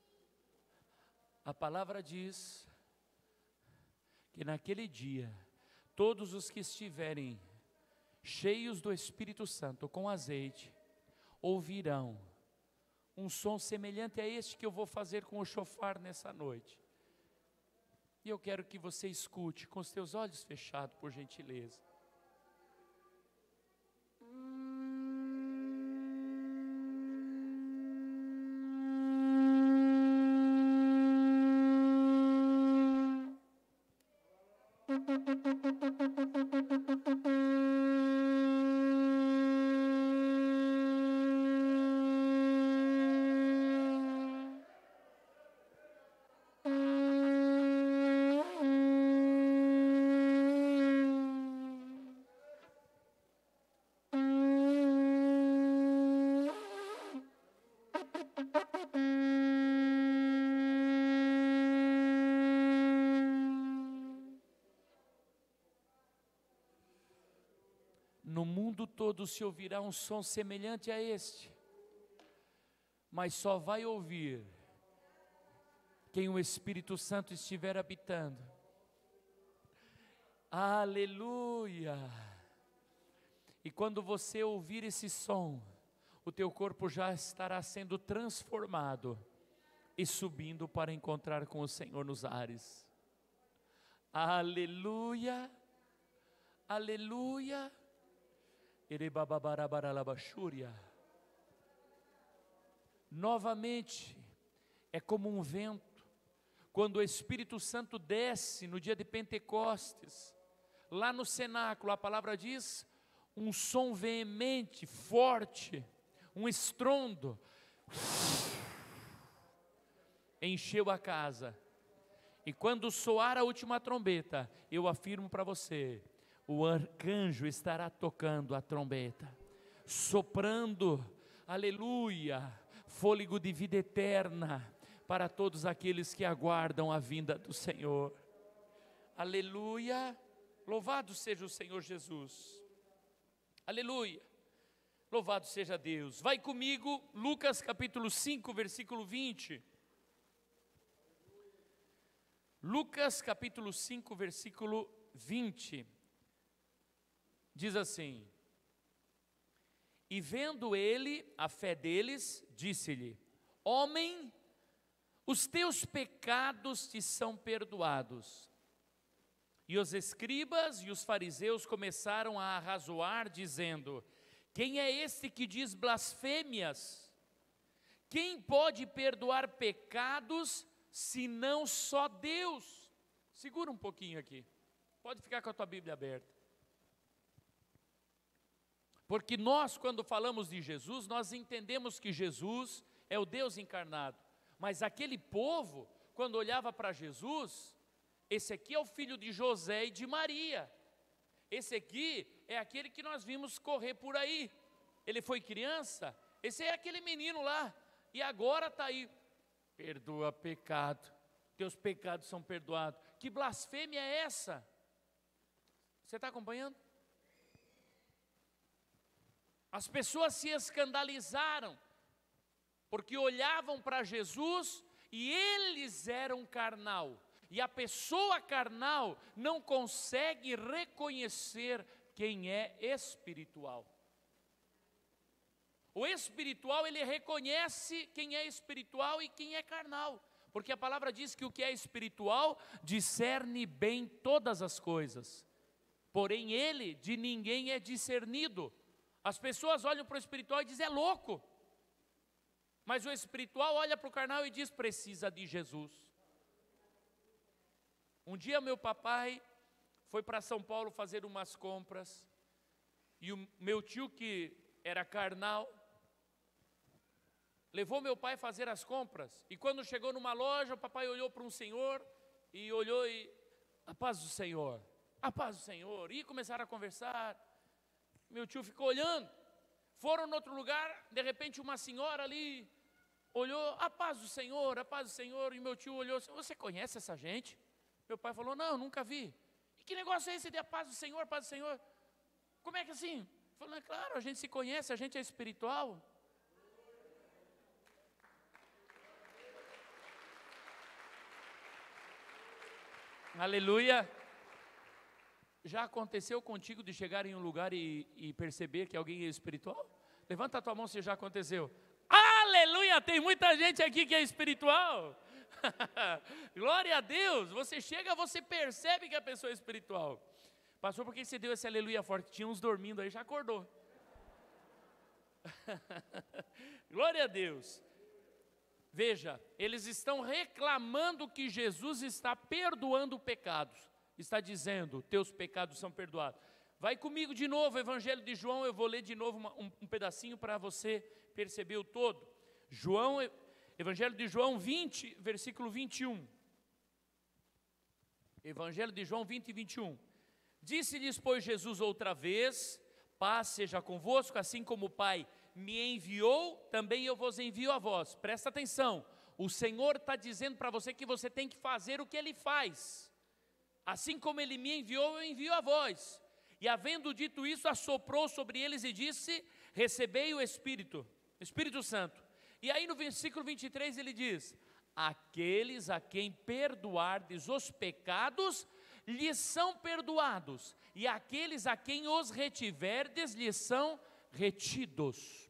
A palavra diz que naquele dia, todos os que estiverem cheios do Espírito Santo com azeite, ouvirão um som semelhante a este que eu vou fazer com o chofar nessa noite. E eu quero que você escute com os teus olhos fechados, por gentileza. todos se ouvirá um som semelhante a este, mas só vai ouvir quem o Espírito Santo estiver habitando. Aleluia! E quando você ouvir esse som, o teu corpo já estará sendo transformado e subindo para encontrar com o Senhor nos ares. Aleluia! Aleluia! Novamente, é como um vento. Quando o Espírito Santo desce no dia de Pentecostes, lá no cenáculo, a palavra diz, um som veemente, forte, um estrondo, encheu a casa. E quando soar a última trombeta, eu afirmo para você, o arcanjo estará tocando a trombeta, soprando, aleluia, fôlego de vida eterna, para todos aqueles que aguardam a vinda do Senhor. Aleluia, louvado seja o Senhor Jesus. Aleluia, louvado seja Deus. Vai comigo, Lucas capítulo cinco, versículo vinte. Lucas capítulo cinco, versículo vinte. Diz assim: e vendo ele a fé deles, disse-lhe: homem, os teus pecados te são perdoados. E os escribas e os fariseus começaram a arrazoar, dizendo: quem é este que diz blasfêmias? Quem pode perdoar pecados, senão só Deus? Segura um pouquinho aqui, pode ficar com a tua Bíblia aberta. Porque nós, quando falamos de Jesus, nós entendemos que Jesus é o Deus encarnado. Mas aquele povo, quando olhava para Jesus, esse aqui é o filho de José e de Maria. Esse aqui é aquele que nós vimos correr por aí. Ele foi criança, esse é aquele menino lá. E agora está aí, perdoa pecado, teus pecados são perdoados. Que blasfêmia é essa? Você está acompanhando? As pessoas se escandalizaram, porque olhavam para Jesus e eles eram carnal. E a pessoa carnal não consegue reconhecer quem é espiritual. O espiritual, ele reconhece quem é espiritual e quem é carnal. Porque a palavra diz que o que é espiritual discerne bem todas as coisas. Porém ele de ninguém é discernido. As pessoas olham para o espiritual e dizem: é louco. Mas o espiritual olha para o carnal e diz: precisa de Jesus. Um dia meu papai foi para São Paulo fazer umas compras, e o meu tio, que era carnal, levou meu pai a fazer as compras. E quando chegou numa loja, o papai olhou para um senhor, e olhou e: a paz do Senhor, a paz do Senhor. E começaram a conversar. Meu tio ficou olhando. Foram em outro lugar, de repente uma senhora ali olhou: a paz do Senhor, a paz do Senhor. E meu tio olhou assim: você conhece essa gente? Meu pai falou: não, nunca vi. E que negócio é esse de a paz do Senhor, a paz do Senhor? Como é que assim? Falou: é claro, a gente se conhece, a gente é espiritual. Aleluia. Já aconteceu contigo de chegar em um lugar e, e perceber que alguém é espiritual? Levanta a tua mão se já aconteceu. Aleluia, tem muita gente aqui que é espiritual. Glória a Deus. Você chega, você percebe que a pessoa é espiritual. Pastor, por que você deu esse aleluia forte? Tinha uns dormindo aí, já acordou. Glória a Deus. Veja, eles estão reclamando que Jesus está perdoando pecados. Está dizendo: teus pecados são perdoados. Vai comigo de novo, Evangelho de João, eu vou ler de novo uma, um, um pedacinho para você perceber o todo. João, Evangelho de João vinte, versículo vinte e um. Evangelho de João vinte, vinte e um. Disse-lhes, pois, Jesus outra vez: paz seja convosco, assim como o Pai me enviou, também eu vos envio a vós. Presta atenção, o Senhor está dizendo para você que você tem que fazer o que Ele faz. Assim como Ele me enviou, eu envio a vós. E havendo dito isso, assoprou sobre eles e disse: recebei o Espírito, Espírito Santo. E aí no versículo vinte e três ele diz: aqueles a quem perdoardes os pecados, lhes são perdoados, e aqueles a quem os retiverdes, lhes são retidos.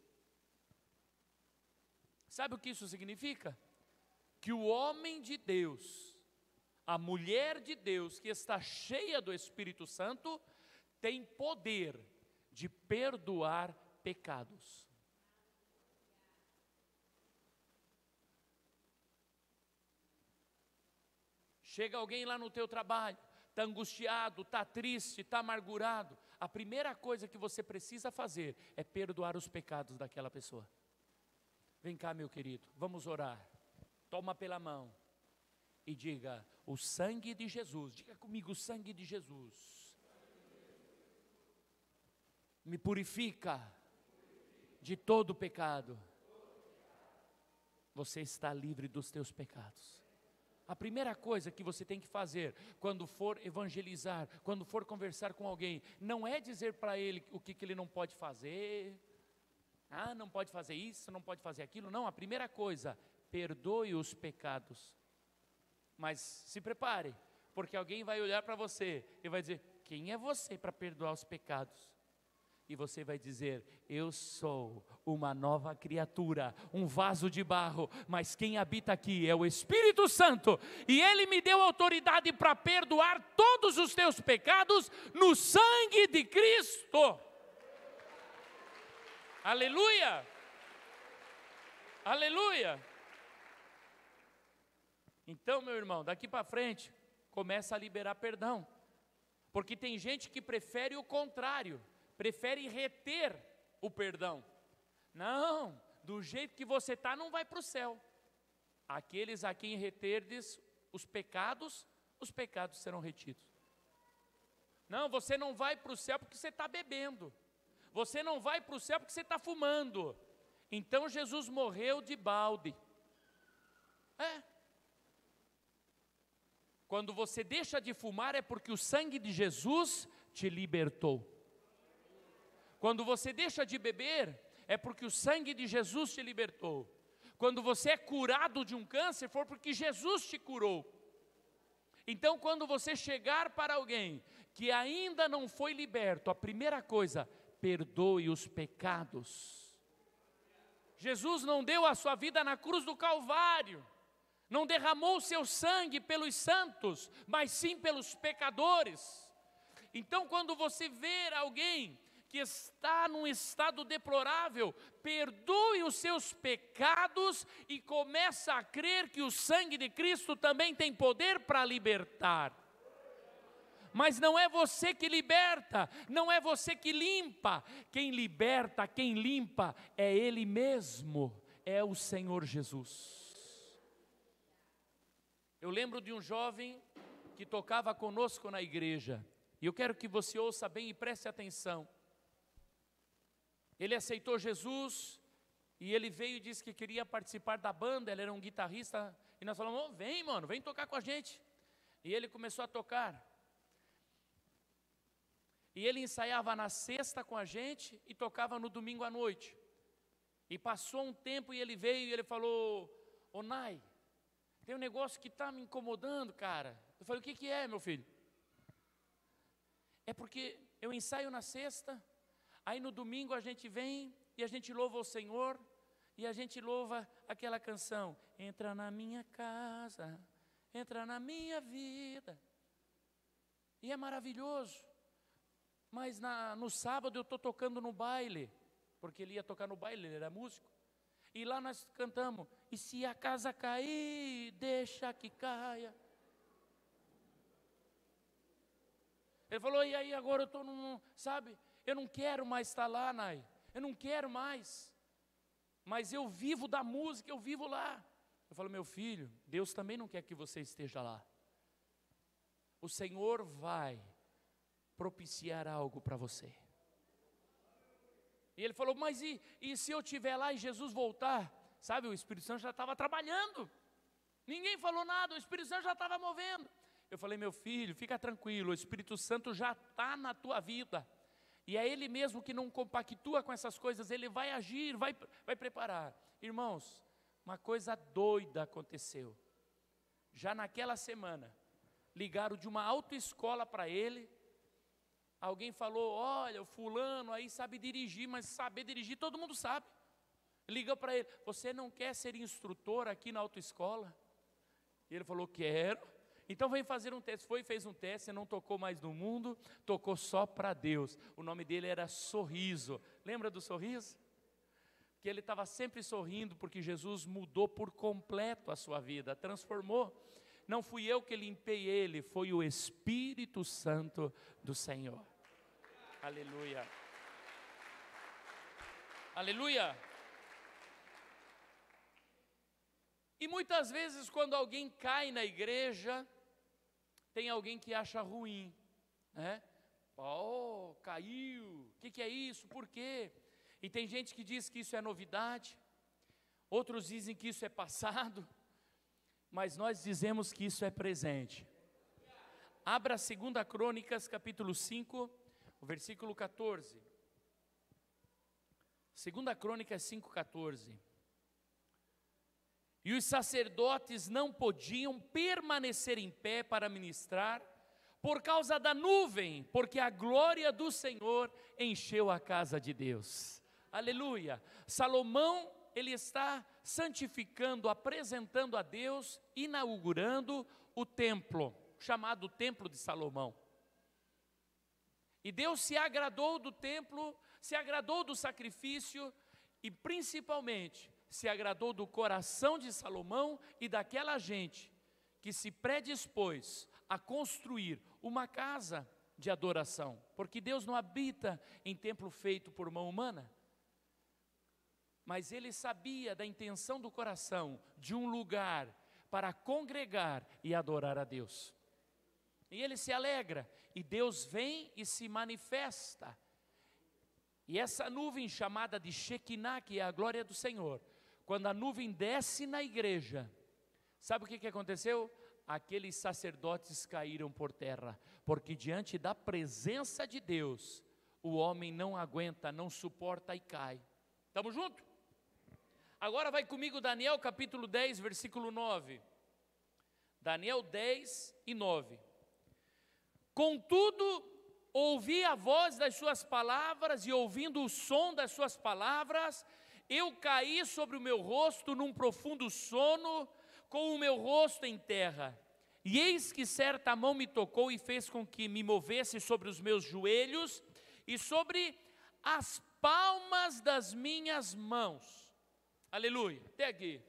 Sabe o que isso significa? Que o homem de Deus, a mulher de Deus, que está cheia do Espírito Santo, tem poder de perdoar pecados. Chega alguém lá no teu trabalho, está angustiado, está triste, está amargurado. A primeira coisa que você precisa fazer é perdoar os pecados daquela pessoa. Vem cá, meu querido, vamos orar. Toma pela mão e diga: o sangue de Jesus, diga comigo: o sangue de Jesus me purifica de todo pecado. Você está livre dos teus pecados. A primeira coisa que você tem que fazer quando for evangelizar, quando for conversar com alguém, não é dizer para ele o que, que ele não pode fazer. Ah, não pode fazer isso, não pode fazer aquilo. Não, a primeira coisa, perdoe os pecados. Mas se prepare, porque alguém vai olhar para você e vai dizer: quem é você para perdoar os pecados? E você vai dizer: eu sou uma nova criatura, um vaso de barro, mas quem habita aqui é o Espírito Santo, e Ele me deu autoridade para perdoar todos os teus pecados no sangue de Cristo. Aleluia! Aleluia! Então, meu irmão, daqui para frente, começa a liberar perdão, porque tem gente que prefere o contrário, prefere reter o perdão. Não, do jeito que você está não vai para o céu. Aqueles a quem reterdes os pecados, os pecados serão retidos. Não, você não vai para o céu porque você está bebendo. Você não vai para o céu porque você está fumando. Então Jesus morreu de balde. É. Quando você deixa de fumar é porque o sangue de Jesus te libertou. Quando você deixa de beber, é porque o sangue de Jesus te libertou. Quando você é curado de um câncer, foi porque Jesus te curou. Então, quando você chegar para alguém que ainda não foi liberto, a primeira coisa, perdoe os pecados. Jesus não deu a sua vida na cruz do Calvário, não derramou o seu sangue pelos santos, mas sim pelos pecadores. Então, quando você ver alguém que está num estado deplorável, perdoe os seus pecados e começa a crer que o sangue de Cristo também tem poder para libertar. Mas não é você que liberta, não é você que limpa. Quem liberta, quem limpa é Ele mesmo, é o Senhor Jesus. Eu lembro de um jovem que tocava conosco na igreja, e eu quero que você ouça bem e preste atenção. Ele aceitou Jesus, e ele veio e disse que queria participar da banda, ele era um guitarrista, e nós falamos: oh, vem mano, vem tocar com a gente. E ele começou a tocar, e ele ensaiava na sexta com a gente, e tocava no domingo à noite. E passou um tempo, e ele veio, e ele falou: ô Nai, tem um negócio que está me incomodando, cara. Eu falei: o que que é, meu filho? É porque eu ensaio na sexta, aí no domingo a gente vem e a gente louva o Senhor, e a gente louva aquela canção: entra na minha casa, entra na minha vida. E é maravilhoso, mas na, no sábado eu estou tocando no baile, porque ele ia tocar no baile, ele era músico, e lá nós cantamos: e se a casa cair, deixa que caia. Ele falou: e aí agora eu estou num, sabe, eu não quero mais estar lá, Nai, eu não quero mais, mas eu vivo da música, eu vivo lá. Eu falo: meu filho, Deus também não quer que você esteja lá. O Senhor vai propiciar algo para você. E ele falou: mas e, e se eu estiver lá e Jesus voltar? Sabe, o Espírito Santo já estava trabalhando, ninguém falou nada, o Espírito Santo já estava movendo. Eu falei: meu filho, fica tranquilo, o Espírito Santo já está na tua vida. E é Ele mesmo que não compactua com essas coisas, Ele vai agir, vai, vai preparar. Irmãos, uma coisa doida aconteceu. Já naquela semana, ligaram de uma autoescola para ele. Alguém falou: olha, o fulano aí sabe dirigir, mas saber dirigir todo mundo sabe. Ligou para ele: você não quer ser instrutor aqui na autoescola? E ele falou: quero. Então vem fazer um teste. Foi, fez um teste, não tocou mais no mundo, tocou só para Deus. O nome dele era Sorriso. Lembra do Sorriso? Que ele estava sempre sorrindo, porque Jesus mudou por completo a sua vida, transformou. Não fui eu que limpei ele, foi o Espírito Santo do Senhor. Aleluia. Aleluia. E muitas vezes quando alguém cai na igreja, tem alguém que acha ruim, né? Oh, caiu, o que, que é isso, por quê? E tem gente que diz que isso é novidade, outros dizem que isso é passado, mas nós dizemos que isso é presente. Abra segunda Crônicas, capítulo cinco, o versículo quatorze. segunda Crônicas cinco, quatorze. E os sacerdotes não podiam permanecer em pé para ministrar, por causa da nuvem, porque a glória do Senhor encheu a casa de Deus. Aleluia. Salomão, ele está santificando, apresentando a Deus, inaugurando o templo, chamado Templo de Salomão. E Deus se agradou do templo, se agradou do sacrifício e principalmente se agradou do coração de Salomão e daquela gente que se predispôs a construir uma casa de adoração, porque Deus não habita em templo feito por mão humana, mas ele sabia da intenção do coração de um lugar para congregar e adorar a Deus. E ele se alegra, e Deus vem e se manifesta. E essa nuvem chamada de Shekinah, que é a glória do Senhor, quando a nuvem desce na igreja, sabe o que, que aconteceu? Aqueles sacerdotes caíram por terra, porque diante da presença de Deus, o homem não aguenta, não suporta e cai. Estamos juntos? Agora vai comigo Daniel capítulo dez, versículo nove. Daniel dez e nove. Contudo, ouvi a voz das suas palavras, e ouvindo o som das suas palavras, eu caí sobre o meu rosto num profundo sono, com o meu rosto em terra. E eis que certa mão me tocou e fez com que me movesse sobre os meus joelhos e sobre as palmas das minhas mãos. Aleluia, até aqui.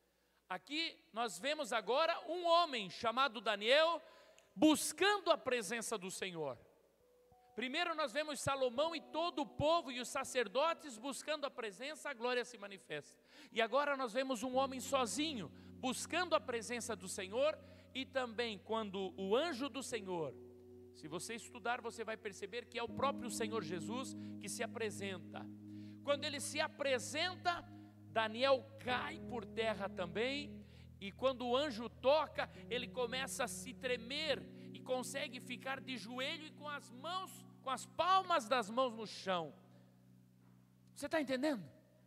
Aqui nós vemos agora um homem chamado Daniel buscando a presença do Senhor. Primeiro nós vemos Salomão e todo o povo e os sacerdotes buscando a presença, a glória se manifesta. E agora nós vemos um homem sozinho, buscando a presença do Senhor, e também quando o anjo do Senhor, se você estudar você vai perceber que é o próprio Senhor Jesus que se apresenta. Quando ele se apresenta, Daniel cai por terra também, e quando o anjo toca, ele começa a se tremer, e consegue ficar de joelho e com as mãos, com as palmas das mãos no chão. Você está entendendo?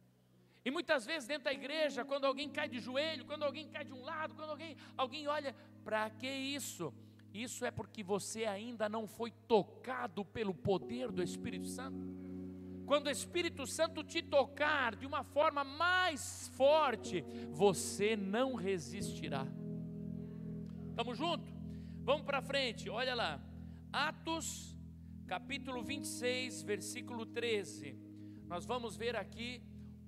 E muitas vezes dentro da igreja, quando alguém cai de joelho, quando alguém cai de um lado, quando alguém, alguém olha, para que isso? Isso é porque você ainda não foi tocado pelo poder do Espírito Santo. Quando o Espírito Santo te tocar de uma forma mais forte, você não resistirá. Estamos juntos? Vamos para frente, olha lá. Atos, capítulo vinte e seis, versículo treze. Nós vamos ver aqui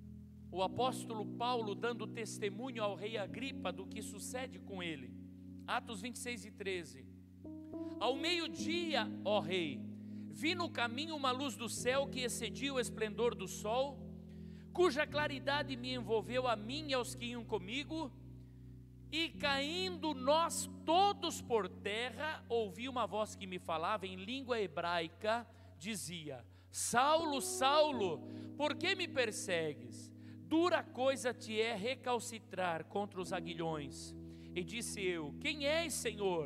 o apóstolo Paulo dando testemunho ao rei Agripa do que sucede com ele. Atos vinte e seis e treze. Ao meio-dia, ó rei, vi no caminho uma luz do céu que excedia o esplendor do sol, cuja claridade me envolveu a mim e aos que iam comigo, e caindo nós todos por terra, ouvi uma voz que me falava em língua hebraica, dizia: Saulo, Saulo, por que me persegues? Dura coisa te é recalcitrar contra os aguilhões. E disse eu: quem és, Senhor?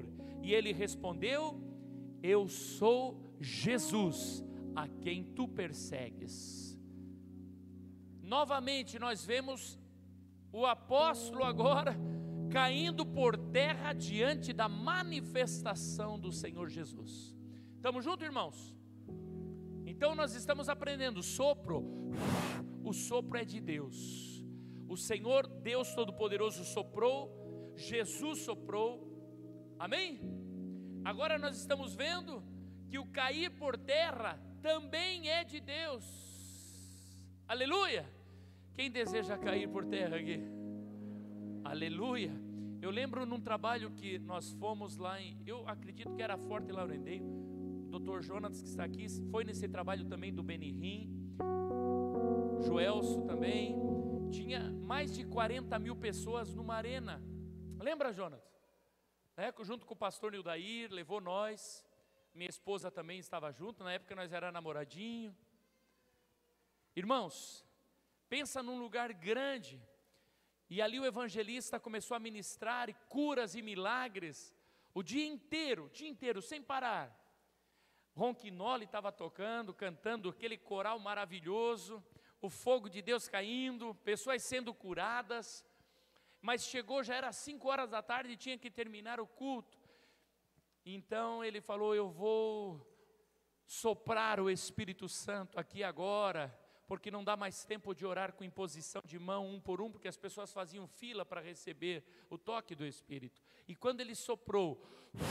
E ele respondeu: eu sou Jesus, a quem tu persegues. Novamente nós vemos o apóstolo agora caindo por terra diante da manifestação do Senhor Jesus. Estamos juntos, irmãos? Então nós estamos aprendendo, sopro, o sopro é de Deus. O Senhor Deus Todo-Poderoso soprou, Jesus soprou, amém? Agora nós estamos vendo que o cair por terra também é de Deus, aleluia. Quem deseja cair por terra aqui? Aleluia. Eu lembro num trabalho que nós fomos lá em, eu acredito que era Forte Laurendeio, o doutor Jonas que está aqui, foi nesse trabalho também do Benihim, Joelso também, tinha mais de quarenta mil pessoas numa arena, lembra, Jonas? É, junto com o pastor Nildair, levou nós, minha esposa também estava junto, na época nós era namoradinho. Irmãos, pensa num lugar grande, e ali o evangelista começou a ministrar e curas e milagres, o dia inteiro, o dia inteiro, sem parar. Ronquinoli estava tocando, cantando aquele coral maravilhoso, o fogo de Deus caindo, pessoas sendo curadas, mas chegou, já era cinco horas da tarde e tinha que terminar o culto. Então ele falou: eu vou soprar o Espírito Santo aqui agora, porque não dá mais tempo de orar com imposição de mão um por um, porque as pessoas faziam fila para receber o toque do Espírito. E quando ele soprou,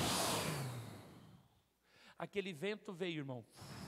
aquele vento veio, irmão.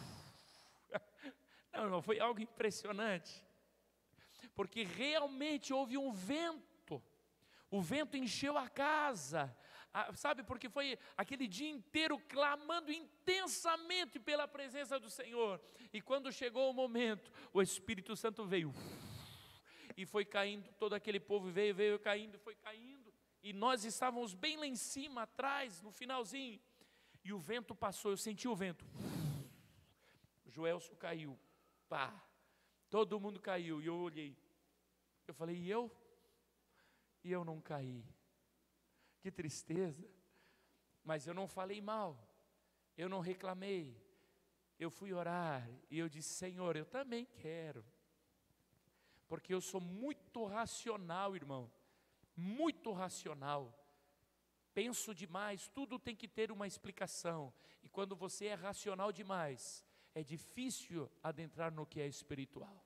Não, irmão, foi algo impressionante, porque realmente houve um vento, o vento encheu a casa, sabe, porque foi aquele dia inteiro clamando intensamente pela presença do Senhor, e quando chegou o momento, o Espírito Santo veio, e foi caindo, todo aquele povo veio, veio caindo, foi caindo, e nós estávamos bem lá em cima, atrás, no finalzinho, e o vento passou, eu senti o vento, o Joelso caiu, pá, todo mundo caiu, e eu olhei, eu falei, e eu? E eu não caí. Que tristeza, mas eu não falei mal, eu não reclamei, eu fui orar, e eu disse: Senhor, eu também quero, porque eu sou muito racional, irmão, muito racional, penso demais, tudo tem que ter uma explicação, e quando você é racional demais, é difícil adentrar no que é espiritual,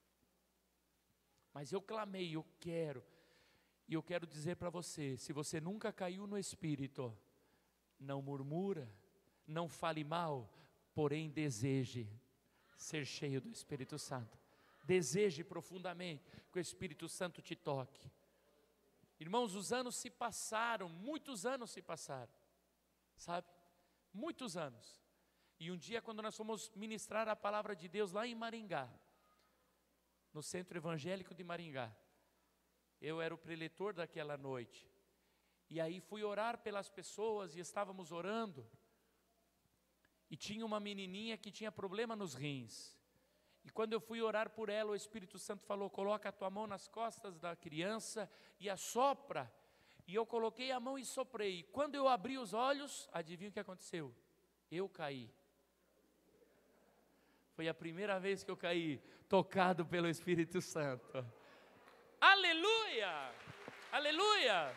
mas eu clamei, eu quero. E eu quero dizer para você, se você nunca caiu no Espírito, não murmura, não fale mal, porém deseje ser cheio do Espírito Santo. Deseje profundamente que o Espírito Santo te toque. Irmãos, os anos se passaram, muitos anos se passaram, sabe? Muitos anos. E um dia, quando nós fomos ministrar a palavra de Deus lá em Maringá, no Centro Evangélico de Maringá, eu era o preletor daquela noite, e aí fui orar pelas pessoas, e estávamos orando, e tinha uma menininha que tinha problema nos rins, e quando eu fui orar por ela, o Espírito Santo falou: coloca a tua mão nas costas da criança, e assopra, e eu coloquei a mão e soprei, e quando eu abri os olhos, adivinha o que aconteceu? Eu caí. Foi a primeira vez que eu caí, tocado pelo Espírito Santo. Aleluia, aleluia,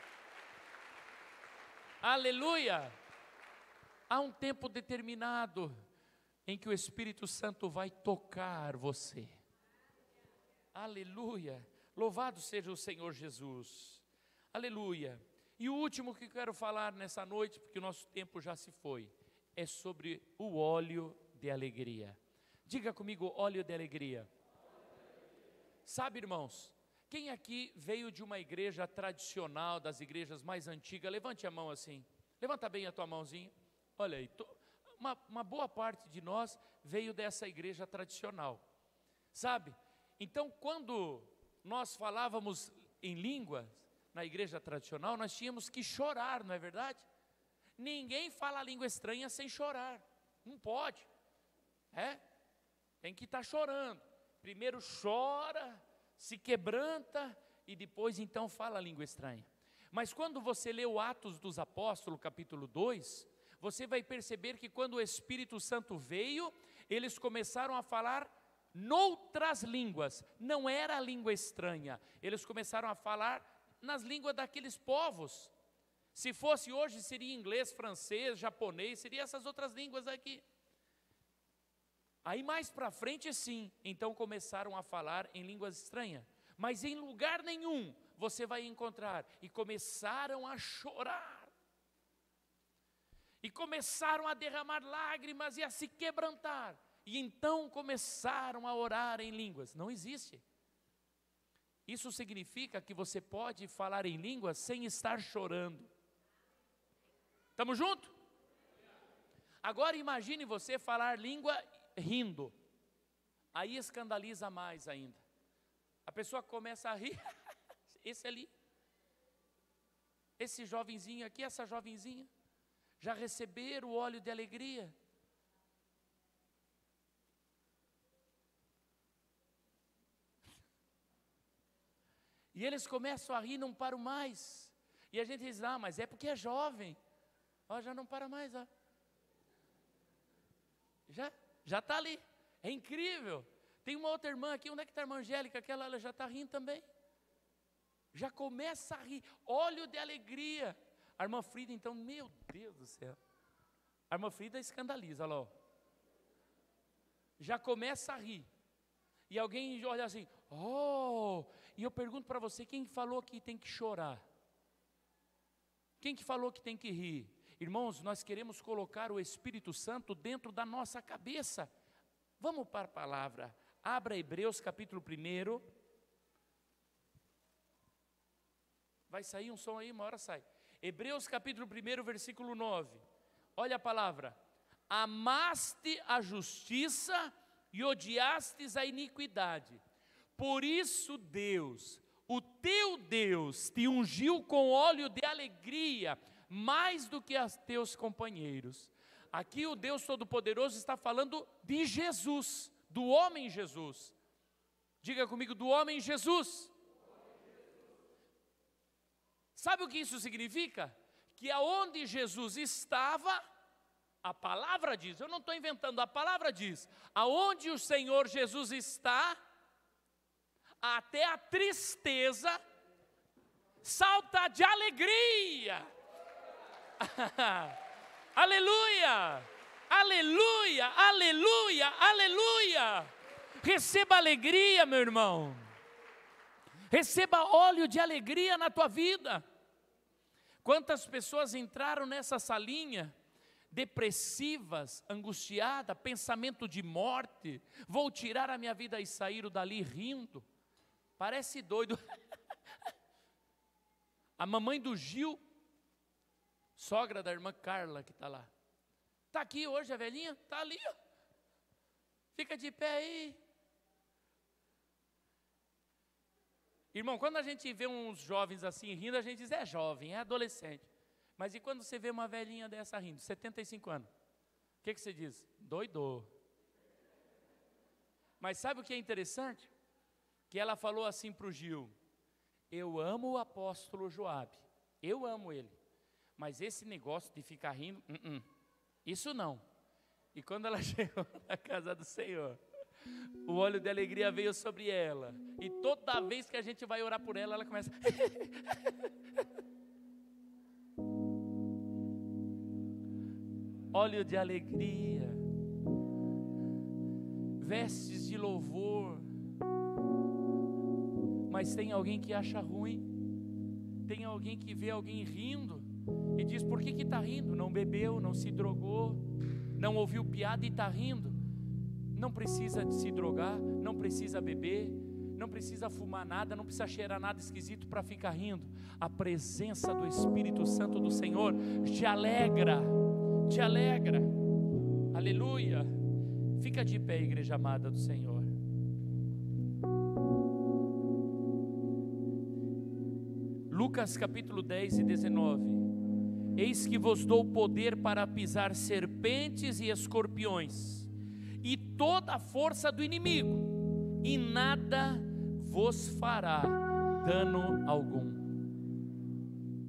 aleluia. Há um tempo determinado em que o Espírito Santo vai tocar você. Aleluia, louvado seja o Senhor Jesus, aleluia. E o último que quero falar nessa noite, porque o nosso tempo já se foi, é sobre o óleo de alegria. Diga comigo, óleo de alegria. Sabe, irmãos, quem aqui veio de uma igreja tradicional, das igrejas mais antigas? Levante a mão assim, levanta bem a tua mãozinha, olha aí, tô, uma, uma boa parte de nós veio dessa igreja tradicional, sabe? Então, quando nós falávamos em línguas, na igreja tradicional, nós tínhamos que chorar, não é verdade? Ninguém fala a língua estranha sem chorar, não pode, é? Tem que estar chorando, primeiro chora, se quebranta e depois então fala a língua estranha. Mas quando você lê o Atos dos Apóstolos, capítulo dois, você vai perceber que quando o Espírito Santo veio, eles começaram a falar noutras línguas, não era a língua estranha, eles começaram a falar nas línguas daqueles povos. Se fosse hoje, seria inglês, francês, japonês, seria essas outras línguas aqui. Aí mais para frente sim, então começaram a falar em línguas estranhas, mas em lugar nenhum você vai encontrar, e começaram a chorar, e começaram a derramar lágrimas e a se quebrantar, e então começaram a orar em línguas. Não existe. Isso significa que você pode falar em línguas sem estar chorando. Estamos juntos? Agora imagine você falar língua rindo, aí escandaliza mais ainda. A pessoa começa a rir, esse ali, esse jovenzinho aqui, essa jovenzinha, já receberam o óleo de alegria. E eles começam a rir, não param mais. E a gente diz, ah, mas é porque é jovem. Ó, já não para mais, ó. Já, já está ali. É incrível. Tem uma outra irmã aqui, onde é que está a irmã Angélica? Aquela, ela já está rindo também. Já começa a rir, óleo de alegria. A irmã Frida, então, meu Deus do céu. A irmã Frida escandaliza, olha lá, ó. Já começa a rir. E alguém olha assim, oh, e eu pergunto para você, quem falou que tem que chorar? Quem que falou que tem que rir? Irmãos, nós queremos colocar o Espírito Santo dentro da nossa cabeça. Vamos para a palavra. Abra Hebreus capítulo um. Vai sair um som aí, uma hora sai. Hebreus capítulo um, versículo nove. Olha a palavra. Amaste a justiça e odiastes a iniquidade. Por isso Deus, o teu Deus, te ungiu com óleo de alegria, mais do que a teus companheiros. Aqui o Deus Todo-Poderoso está falando de Jesus, do homem Jesus. Diga comigo, do homem Jesus. Sabe o que isso significa? Que aonde Jesus estava, a palavra diz, eu não estou inventando, a palavra diz, aonde o Senhor Jesus está, até a tristeza salta de alegria. Aleluia, aleluia, aleluia, aleluia. Receba alegria, meu irmão. Receba óleo de alegria na tua vida. Quantas pessoas entraram nessa salinha depressivas, angustiadas, pensamento de morte, vou tirar a minha vida, e saíram dali rindo. Parece doido. A mamãe do Gil, sogra da irmã Carla que está lá, está aqui hoje a velhinha, está ali, ó. Fica de pé aí. Irmão, quando a gente vê uns jovens assim rindo, a gente diz, é jovem, é adolescente. Mas e quando você vê uma velhinha dessa rindo, setenta e cinco anos? O que, que você diz? Doidou. Mas sabe o que é interessante? Que ela falou assim para o Gil, eu amo o apóstolo Joabe, eu amo ele, mas esse negócio de ficar rindo, uh -uh, isso não. E quando ela chegou na casa do Senhor, o óleo de alegria veio sobre ela, e toda vez que a gente vai orar por ela, ela começa óleo de alegria, vestes de louvor. Mas tem alguém que acha ruim, tem alguém que vê alguém rindo e diz, por que que está rindo? Não bebeu, não se drogou, não ouviu piada e está rindo. Não precisa de se drogar, não precisa beber, não precisa fumar nada, não precisa cheirar nada esquisito para ficar rindo. A presença do Espírito Santo do Senhor te alegra, te alegra. Aleluia. Fica de pé, igreja amada do Senhor. Lucas capítulo dez e dezenove. Eis que vos dou poder para pisar serpentes e escorpiões, e toda a força do inimigo, e nada vos fará dano algum.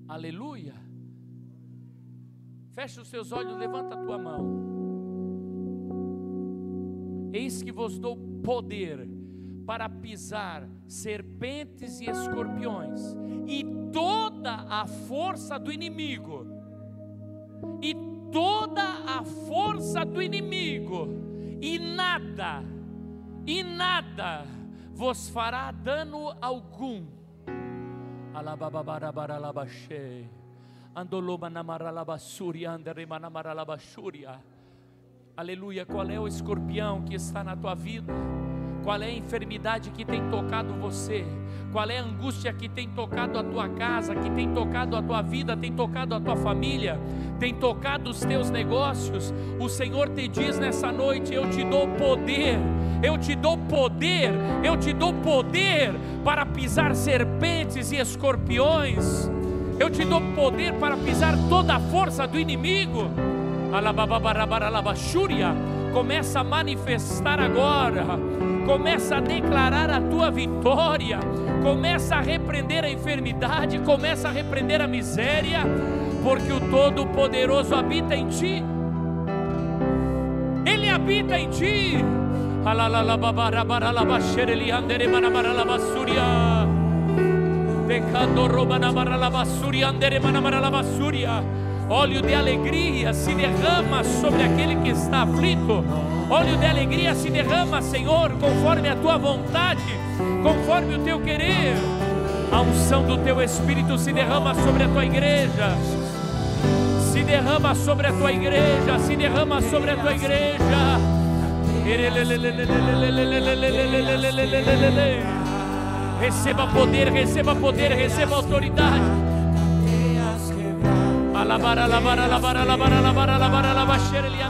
Aleluia. Fecha os seus olhos, levanta a tua mão. Eis que vos dou poder para pisar serpentes e escorpiões e toda a força do inimigo, e toda a força do inimigo, e nada, e nada vos fará dano algum. Alababarabaralabaxê, andolomanamaralavassuria, anderemanamaralabassuria. Aleluia. Qual é o escorpião que está na tua vida? Qual é a enfermidade que tem tocado você? Qual é a angústia que tem tocado a tua casa, que tem tocado a tua vida, tem tocado a tua família, tem tocado os teus negócios? O Senhor te diz nessa noite: eu te dou poder, eu te dou poder, eu te dou poder para pisar serpentes e escorpiões. Eu te dou poder para pisar toda a força do inimigo. Começa a manifestar agora, começa a declarar a tua vitória, começa a repreender a enfermidade, começa a repreender a miséria, porque o Todo-Poderoso habita em ti. Ele habita em ti. Óleo de alegria se derrama sobre aquele que está aflito. Óleo de alegria se derrama, Senhor, conforme a tua vontade, conforme o teu querer. A unção do teu Espírito se derrama sobre a tua igreja. Se derrama sobre a tua igreja. Se derrama sobre a tua igreja. Receba poder, receba poder, receba autoridade. Alabar, alabar, alabar, alabar, alabar, alabar, alabar,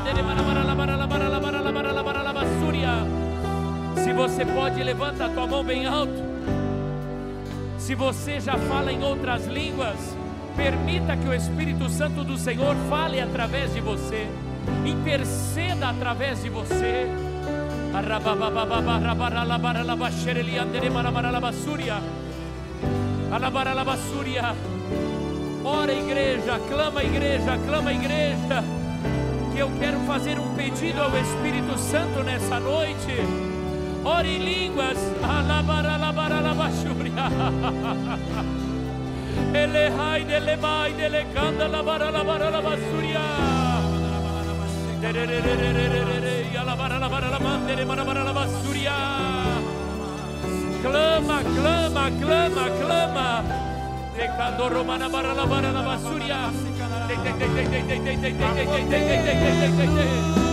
se você pode, levanta a tua mão bem alto. Se você já fala em outras línguas, permita que o Espírito Santo do Senhor fale através de você, interceda através de você. Ora, igreja, clama, igreja, clama, igreja, que eu quero fazer um pedido ao Espírito Santo nessa noite. Ore em línguas. Elehai delemai delecanda labaralabaralabasuria. Clama, clama, clama, clama. Decando romana baralabara la basuria.